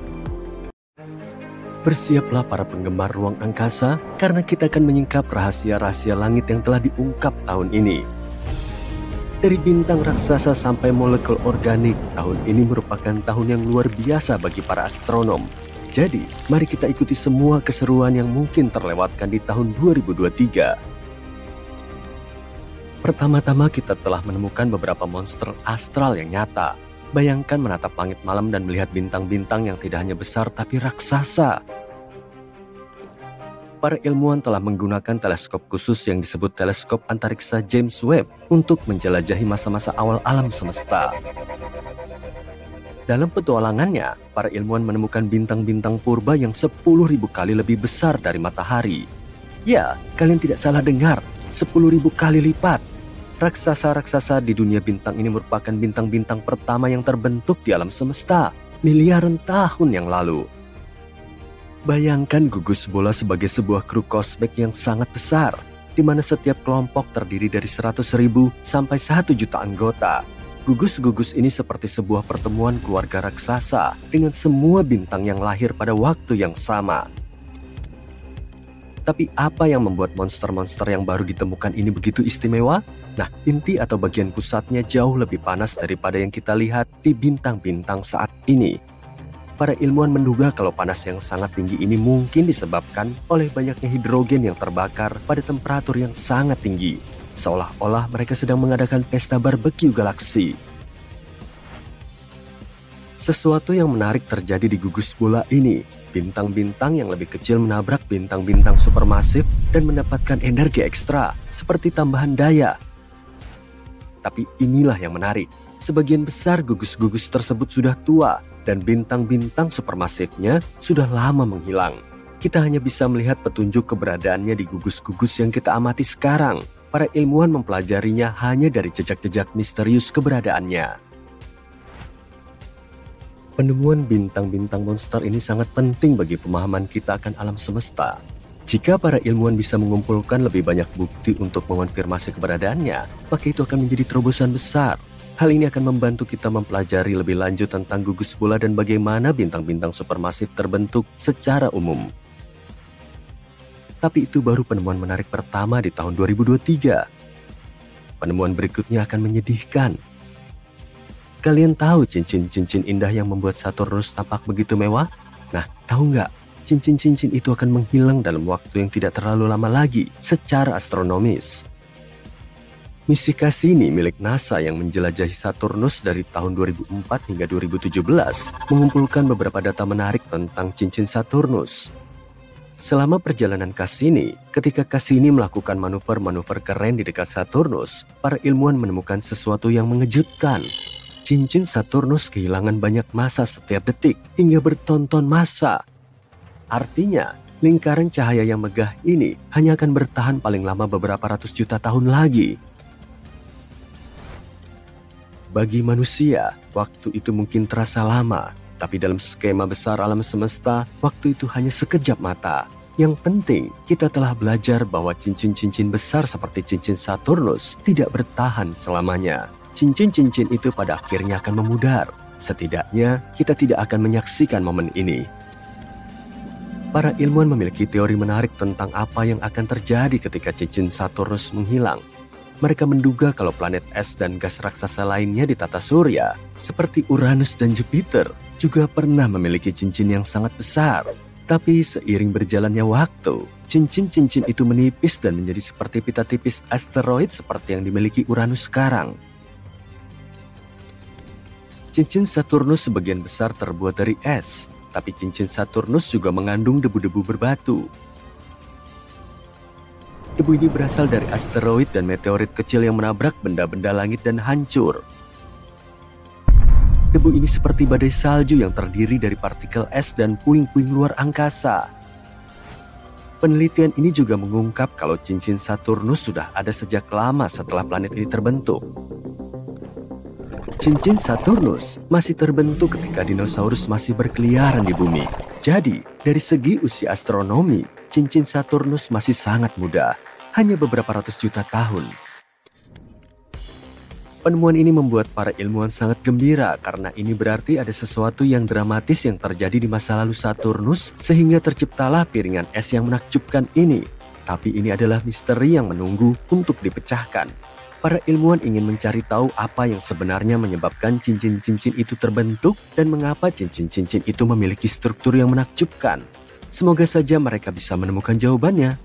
Bersiaplah para penggemar ruang angkasa, karena kita akan menyingkap rahasia-rahasia langit yang telah diungkap tahun ini. Dari bintang raksasa sampai molekul organik, tahun ini merupakan tahun yang luar biasa bagi para astronom. Jadi, mari kita ikuti semua keseruan yang mungkin terlewatkan di tahun dua ribu dua puluh tiga. Pertama-tama kita telah menemukan beberapa monster astral yang nyata. Bayangkan menatap langit malam dan melihat bintang-bintang yang tidak hanya besar tapi raksasa. Para ilmuwan telah menggunakan teleskop khusus yang disebut teleskop antariksa James Webb untuk menjelajahi masa-masa awal alam semesta. Dalam petualangannya, para ilmuwan menemukan bintang-bintang purba yang sepuluh ribu kali lebih besar dari matahari. Ya, kalian tidak salah dengar, sepuluh ribu kali lipat. Raksasa-raksasa di dunia bintang ini merupakan bintang-bintang pertama yang terbentuk di alam semesta, miliaran tahun yang lalu. Bayangkan gugus bola sebagai sebuah kru kosmik yang sangat besar, di mana setiap kelompok terdiri dari seratus ribu sampai satu juta anggota. Gugus-gugus ini seperti sebuah pertemuan keluarga raksasa dengan semua bintang yang lahir pada waktu yang sama. Tapi apa yang membuat monster-monster yang baru ditemukan ini begitu istimewa? Nah, inti atau bagian pusatnya jauh lebih panas daripada yang kita lihat di bintang-bintang saat ini. Para ilmuwan menduga kalau panas yang sangat tinggi ini mungkin disebabkan oleh banyaknya hidrogen yang terbakar pada temperatur yang sangat tinggi. Seolah-olah mereka sedang mengadakan pesta barbeque galaksi. Sesuatu yang menarik terjadi di gugus bola ini. Bintang-bintang yang lebih kecil menabrak bintang-bintang supermasif dan mendapatkan energi ekstra, seperti tambahan daya. Tapi inilah yang menarik. Sebagian besar gugus-gugus tersebut sudah tua, dan bintang-bintang supermasifnya sudah lama menghilang. Kita hanya bisa melihat petunjuk keberadaannya di gugus-gugus yang kita amati sekarang. Para ilmuwan mempelajarinya hanya dari jejak-jejak misterius keberadaannya. Penemuan bintang-bintang monster ini sangat penting bagi pemahaman kita akan alam semesta. Jika para ilmuwan bisa mengumpulkan lebih banyak bukti untuk mengonfirmasi keberadaannya, maka itu akan menjadi terobosan besar. Hal ini akan membantu kita mempelajari lebih lanjut tentang gugus bola dan bagaimana bintang-bintang supermasif terbentuk secara umum. Tapi itu baru penemuan menarik pertama di tahun dua ribu dua puluh tiga. Penemuan berikutnya akan menyedihkan. Kalian tahu cincin-cincin indah yang membuat Saturnus tampak begitu mewah? Nah, tahu nggak? Cincin-cincin itu akan menghilang dalam waktu yang tidak terlalu lama lagi secara astronomis. Misi Cassini milik NASA yang menjelajahi Saturnus dari tahun dua ribu empat hingga dua ribu tujuh belas mengumpulkan beberapa data menarik tentang cincin Saturnus. Selama perjalanan Cassini, ketika Cassini melakukan manuver-manuver keren di dekat Saturnus, para ilmuwan menemukan sesuatu yang mengejutkan. Cincin Saturnus kehilangan banyak massa setiap detik, hingga bertonton massa. Artinya, lingkaran cahaya yang megah ini hanya akan bertahan paling lama beberapa ratus juta tahun lagi. Bagi manusia, waktu itu mungkin terasa lama, tapi dalam skema besar alam semesta, waktu itu hanya sekejap mata. Yang penting, kita telah belajar bahwa cincin-cincin besar seperti cincin Saturnus tidak bertahan selamanya. Cincin-cincin itu pada akhirnya akan memudar. Setidaknya, kita tidak akan menyaksikan momen ini. Para ilmuwan memiliki teori menarik tentang apa yang akan terjadi ketika cincin Saturnus menghilang. Mereka menduga kalau planet es dan gas raksasa lainnya di tata surya, seperti Uranus dan Jupiter, juga pernah memiliki cincin yang sangat besar. Tapi seiring berjalannya waktu, cincin-cincin itu menipis dan menjadi seperti pita tipis asteroid seperti yang dimiliki Uranus sekarang. Cincin Saturnus sebagian besar terbuat dari es, tapi cincin Saturnus juga mengandung debu-debu berbatu. Debu ini berasal dari asteroid dan meteorit kecil yang menabrak benda-benda langit dan hancur. Debu ini seperti badai salju yang terdiri dari partikel es dan puing-puing luar angkasa. Penelitian ini juga mengungkap kalau cincin Saturnus sudah ada sejak lama setelah planet ini terbentuk. Cincin Saturnus masih terbentuk ketika dinosaurus masih berkeliaran di bumi. Jadi, dari segi usia astronomi, cincin Saturnus masih sangat muda, hanya beberapa ratus juta tahun. Penemuan ini membuat para ilmuwan sangat gembira karena ini berarti ada sesuatu yang dramatis yang terjadi di masa lalu Saturnus sehingga terciptalah piringan es yang menakjubkan ini. Tapi ini adalah misteri yang menunggu untuk dipecahkan. Para ilmuwan ingin mencari tahu apa yang sebenarnya menyebabkan cincin-cincin itu terbentuk dan mengapa cincin-cincin itu memiliki struktur yang menakjubkan. Semoga saja mereka bisa menemukan jawabannya.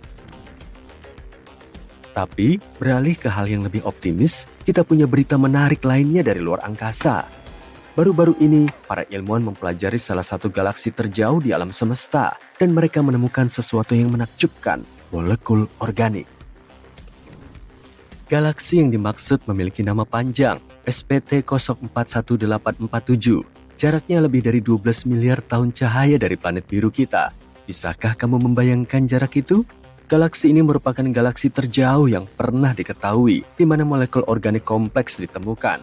Tapi, beralih ke hal yang lebih optimis, kita punya berita menarik lainnya dari luar angkasa. Baru-baru ini, para ilmuwan mempelajari salah satu galaksi terjauh di alam semesta, dan mereka menemukan sesuatu yang menakjubkan, molekul organik. Galaksi yang dimaksud memiliki nama panjang, S P T nol empat satu delapan empat tujuh. Jaraknya lebih dari dua belas miliar tahun cahaya dari planet biru kita. Bisakah kamu membayangkan jarak itu? Galaksi ini merupakan galaksi terjauh yang pernah diketahui, di mana molekul organik kompleks ditemukan.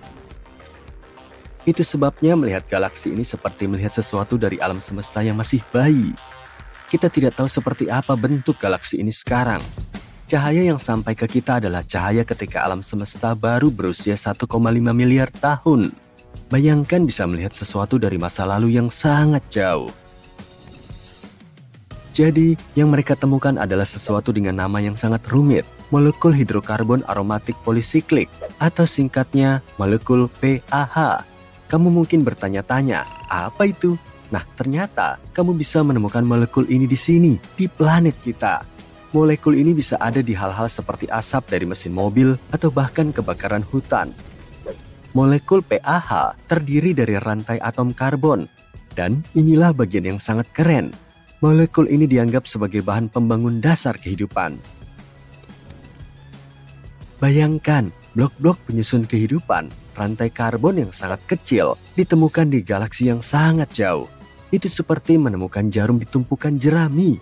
Itu sebabnya melihat galaksi ini seperti melihat sesuatu dari alam semesta yang masih bayi. Kita tidak tahu seperti apa bentuk galaksi ini sekarang. Cahaya yang sampai ke kita adalah cahaya ketika alam semesta baru berusia satu koma lima miliar tahun. Bayangkan bisa melihat sesuatu dari masa lalu yang sangat jauh. Jadi, yang mereka temukan adalah sesuatu dengan nama yang sangat rumit, molekul hidrokarbon aromatik polisiklik, atau singkatnya molekul P A H. Kamu mungkin bertanya-tanya, apa itu? Nah, ternyata kamu bisa menemukan molekul ini di sini, di planet kita. Molekul ini bisa ada di hal-hal seperti asap dari mesin mobil atau bahkan kebakaran hutan. Molekul P A H terdiri dari rantai atom karbon, dan inilah bagian yang sangat keren. Molekul ini dianggap sebagai bahan pembangun dasar kehidupan. Bayangkan, blok-blok penyusun kehidupan, rantai karbon yang sangat kecil, ditemukan di galaksi yang sangat jauh. Itu seperti menemukan jarum di tumpukan jerami.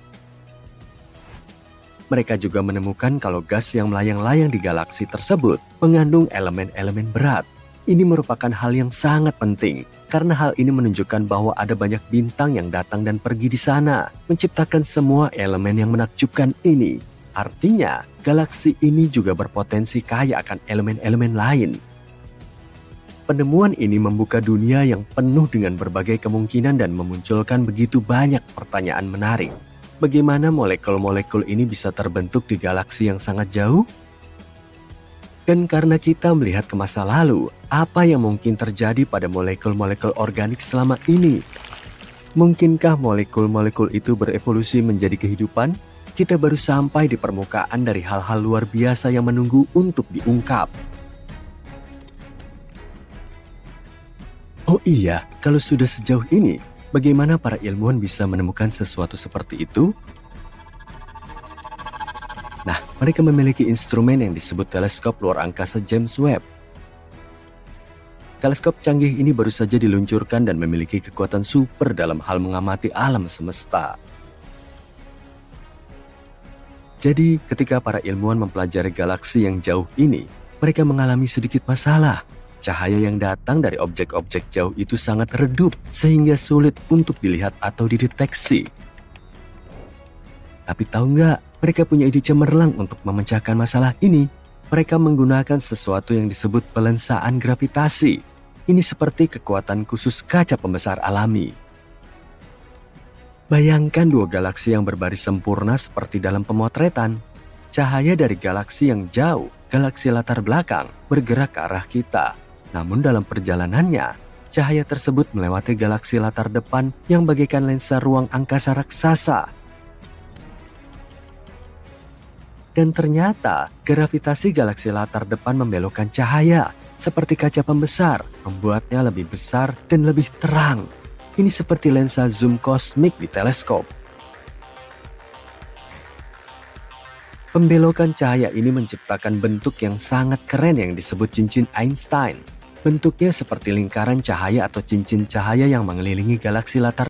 Mereka juga menemukan kalau gas yang melayang-layang di galaksi tersebut mengandung elemen-elemen berat. Ini merupakan hal yang sangat penting, karena hal ini menunjukkan bahwa ada banyak bintang yang datang dan pergi di sana, menciptakan semua elemen yang menakjubkan ini. Artinya, galaksi ini juga berpotensi kaya akan elemen-elemen lain. Penemuan ini membuka dunia yang penuh dengan berbagai kemungkinan dan memunculkan begitu banyak pertanyaan menarik. Bagaimana molekul-molekul ini bisa terbentuk di galaksi yang sangat jauh? Dan karena kita melihat ke masa lalu, apa yang mungkin terjadi pada molekul-molekul organik selama ini? Mungkinkah molekul-molekul itu berevolusi menjadi kehidupan? Kita baru sampai di permukaan dari hal-hal luar biasa yang menunggu untuk diungkap. Oh iya, kalau sudah sejauh ini, bagaimana para ilmuwan bisa menemukan sesuatu seperti itu? Nah, mereka memiliki instrumen yang disebut teleskop luar angkasa James Webb. Teleskop canggih ini baru saja diluncurkan dan memiliki kekuatan super dalam hal mengamati alam semesta. Jadi, ketika para ilmuwan mempelajari galaksi yang jauh ini, mereka mengalami sedikit masalah. Cahaya yang datang dari objek-objek jauh itu sangat redup, sehingga sulit untuk dilihat atau dideteksi. Tapi tahu nggak? Mereka punya ide cemerlang untuk memecahkan masalah ini. Mereka menggunakan sesuatu yang disebut pelensaan gravitasi. Ini seperti kekuatan khusus kaca pembesar alami. Bayangkan dua galaksi yang berbaris sempurna seperti dalam pemotretan. Cahaya dari galaksi yang jauh, galaksi latar belakang, bergerak ke arah kita. Namun dalam perjalanannya, cahaya tersebut melewati galaksi latar depan yang bagaikan lensa ruang angkasa raksasa. Dan ternyata, gravitasi galaksi latar depan membelokkan cahaya, seperti kaca pembesar, membuatnya lebih besar dan lebih terang. Ini seperti lensa zoom kosmik di teleskop. Pembelokan cahaya ini menciptakan bentuk yang sangat keren yang disebut cincin Einstein. Bentuknya seperti lingkaran cahaya atau cincin cahaya yang mengelilingi galaksi latar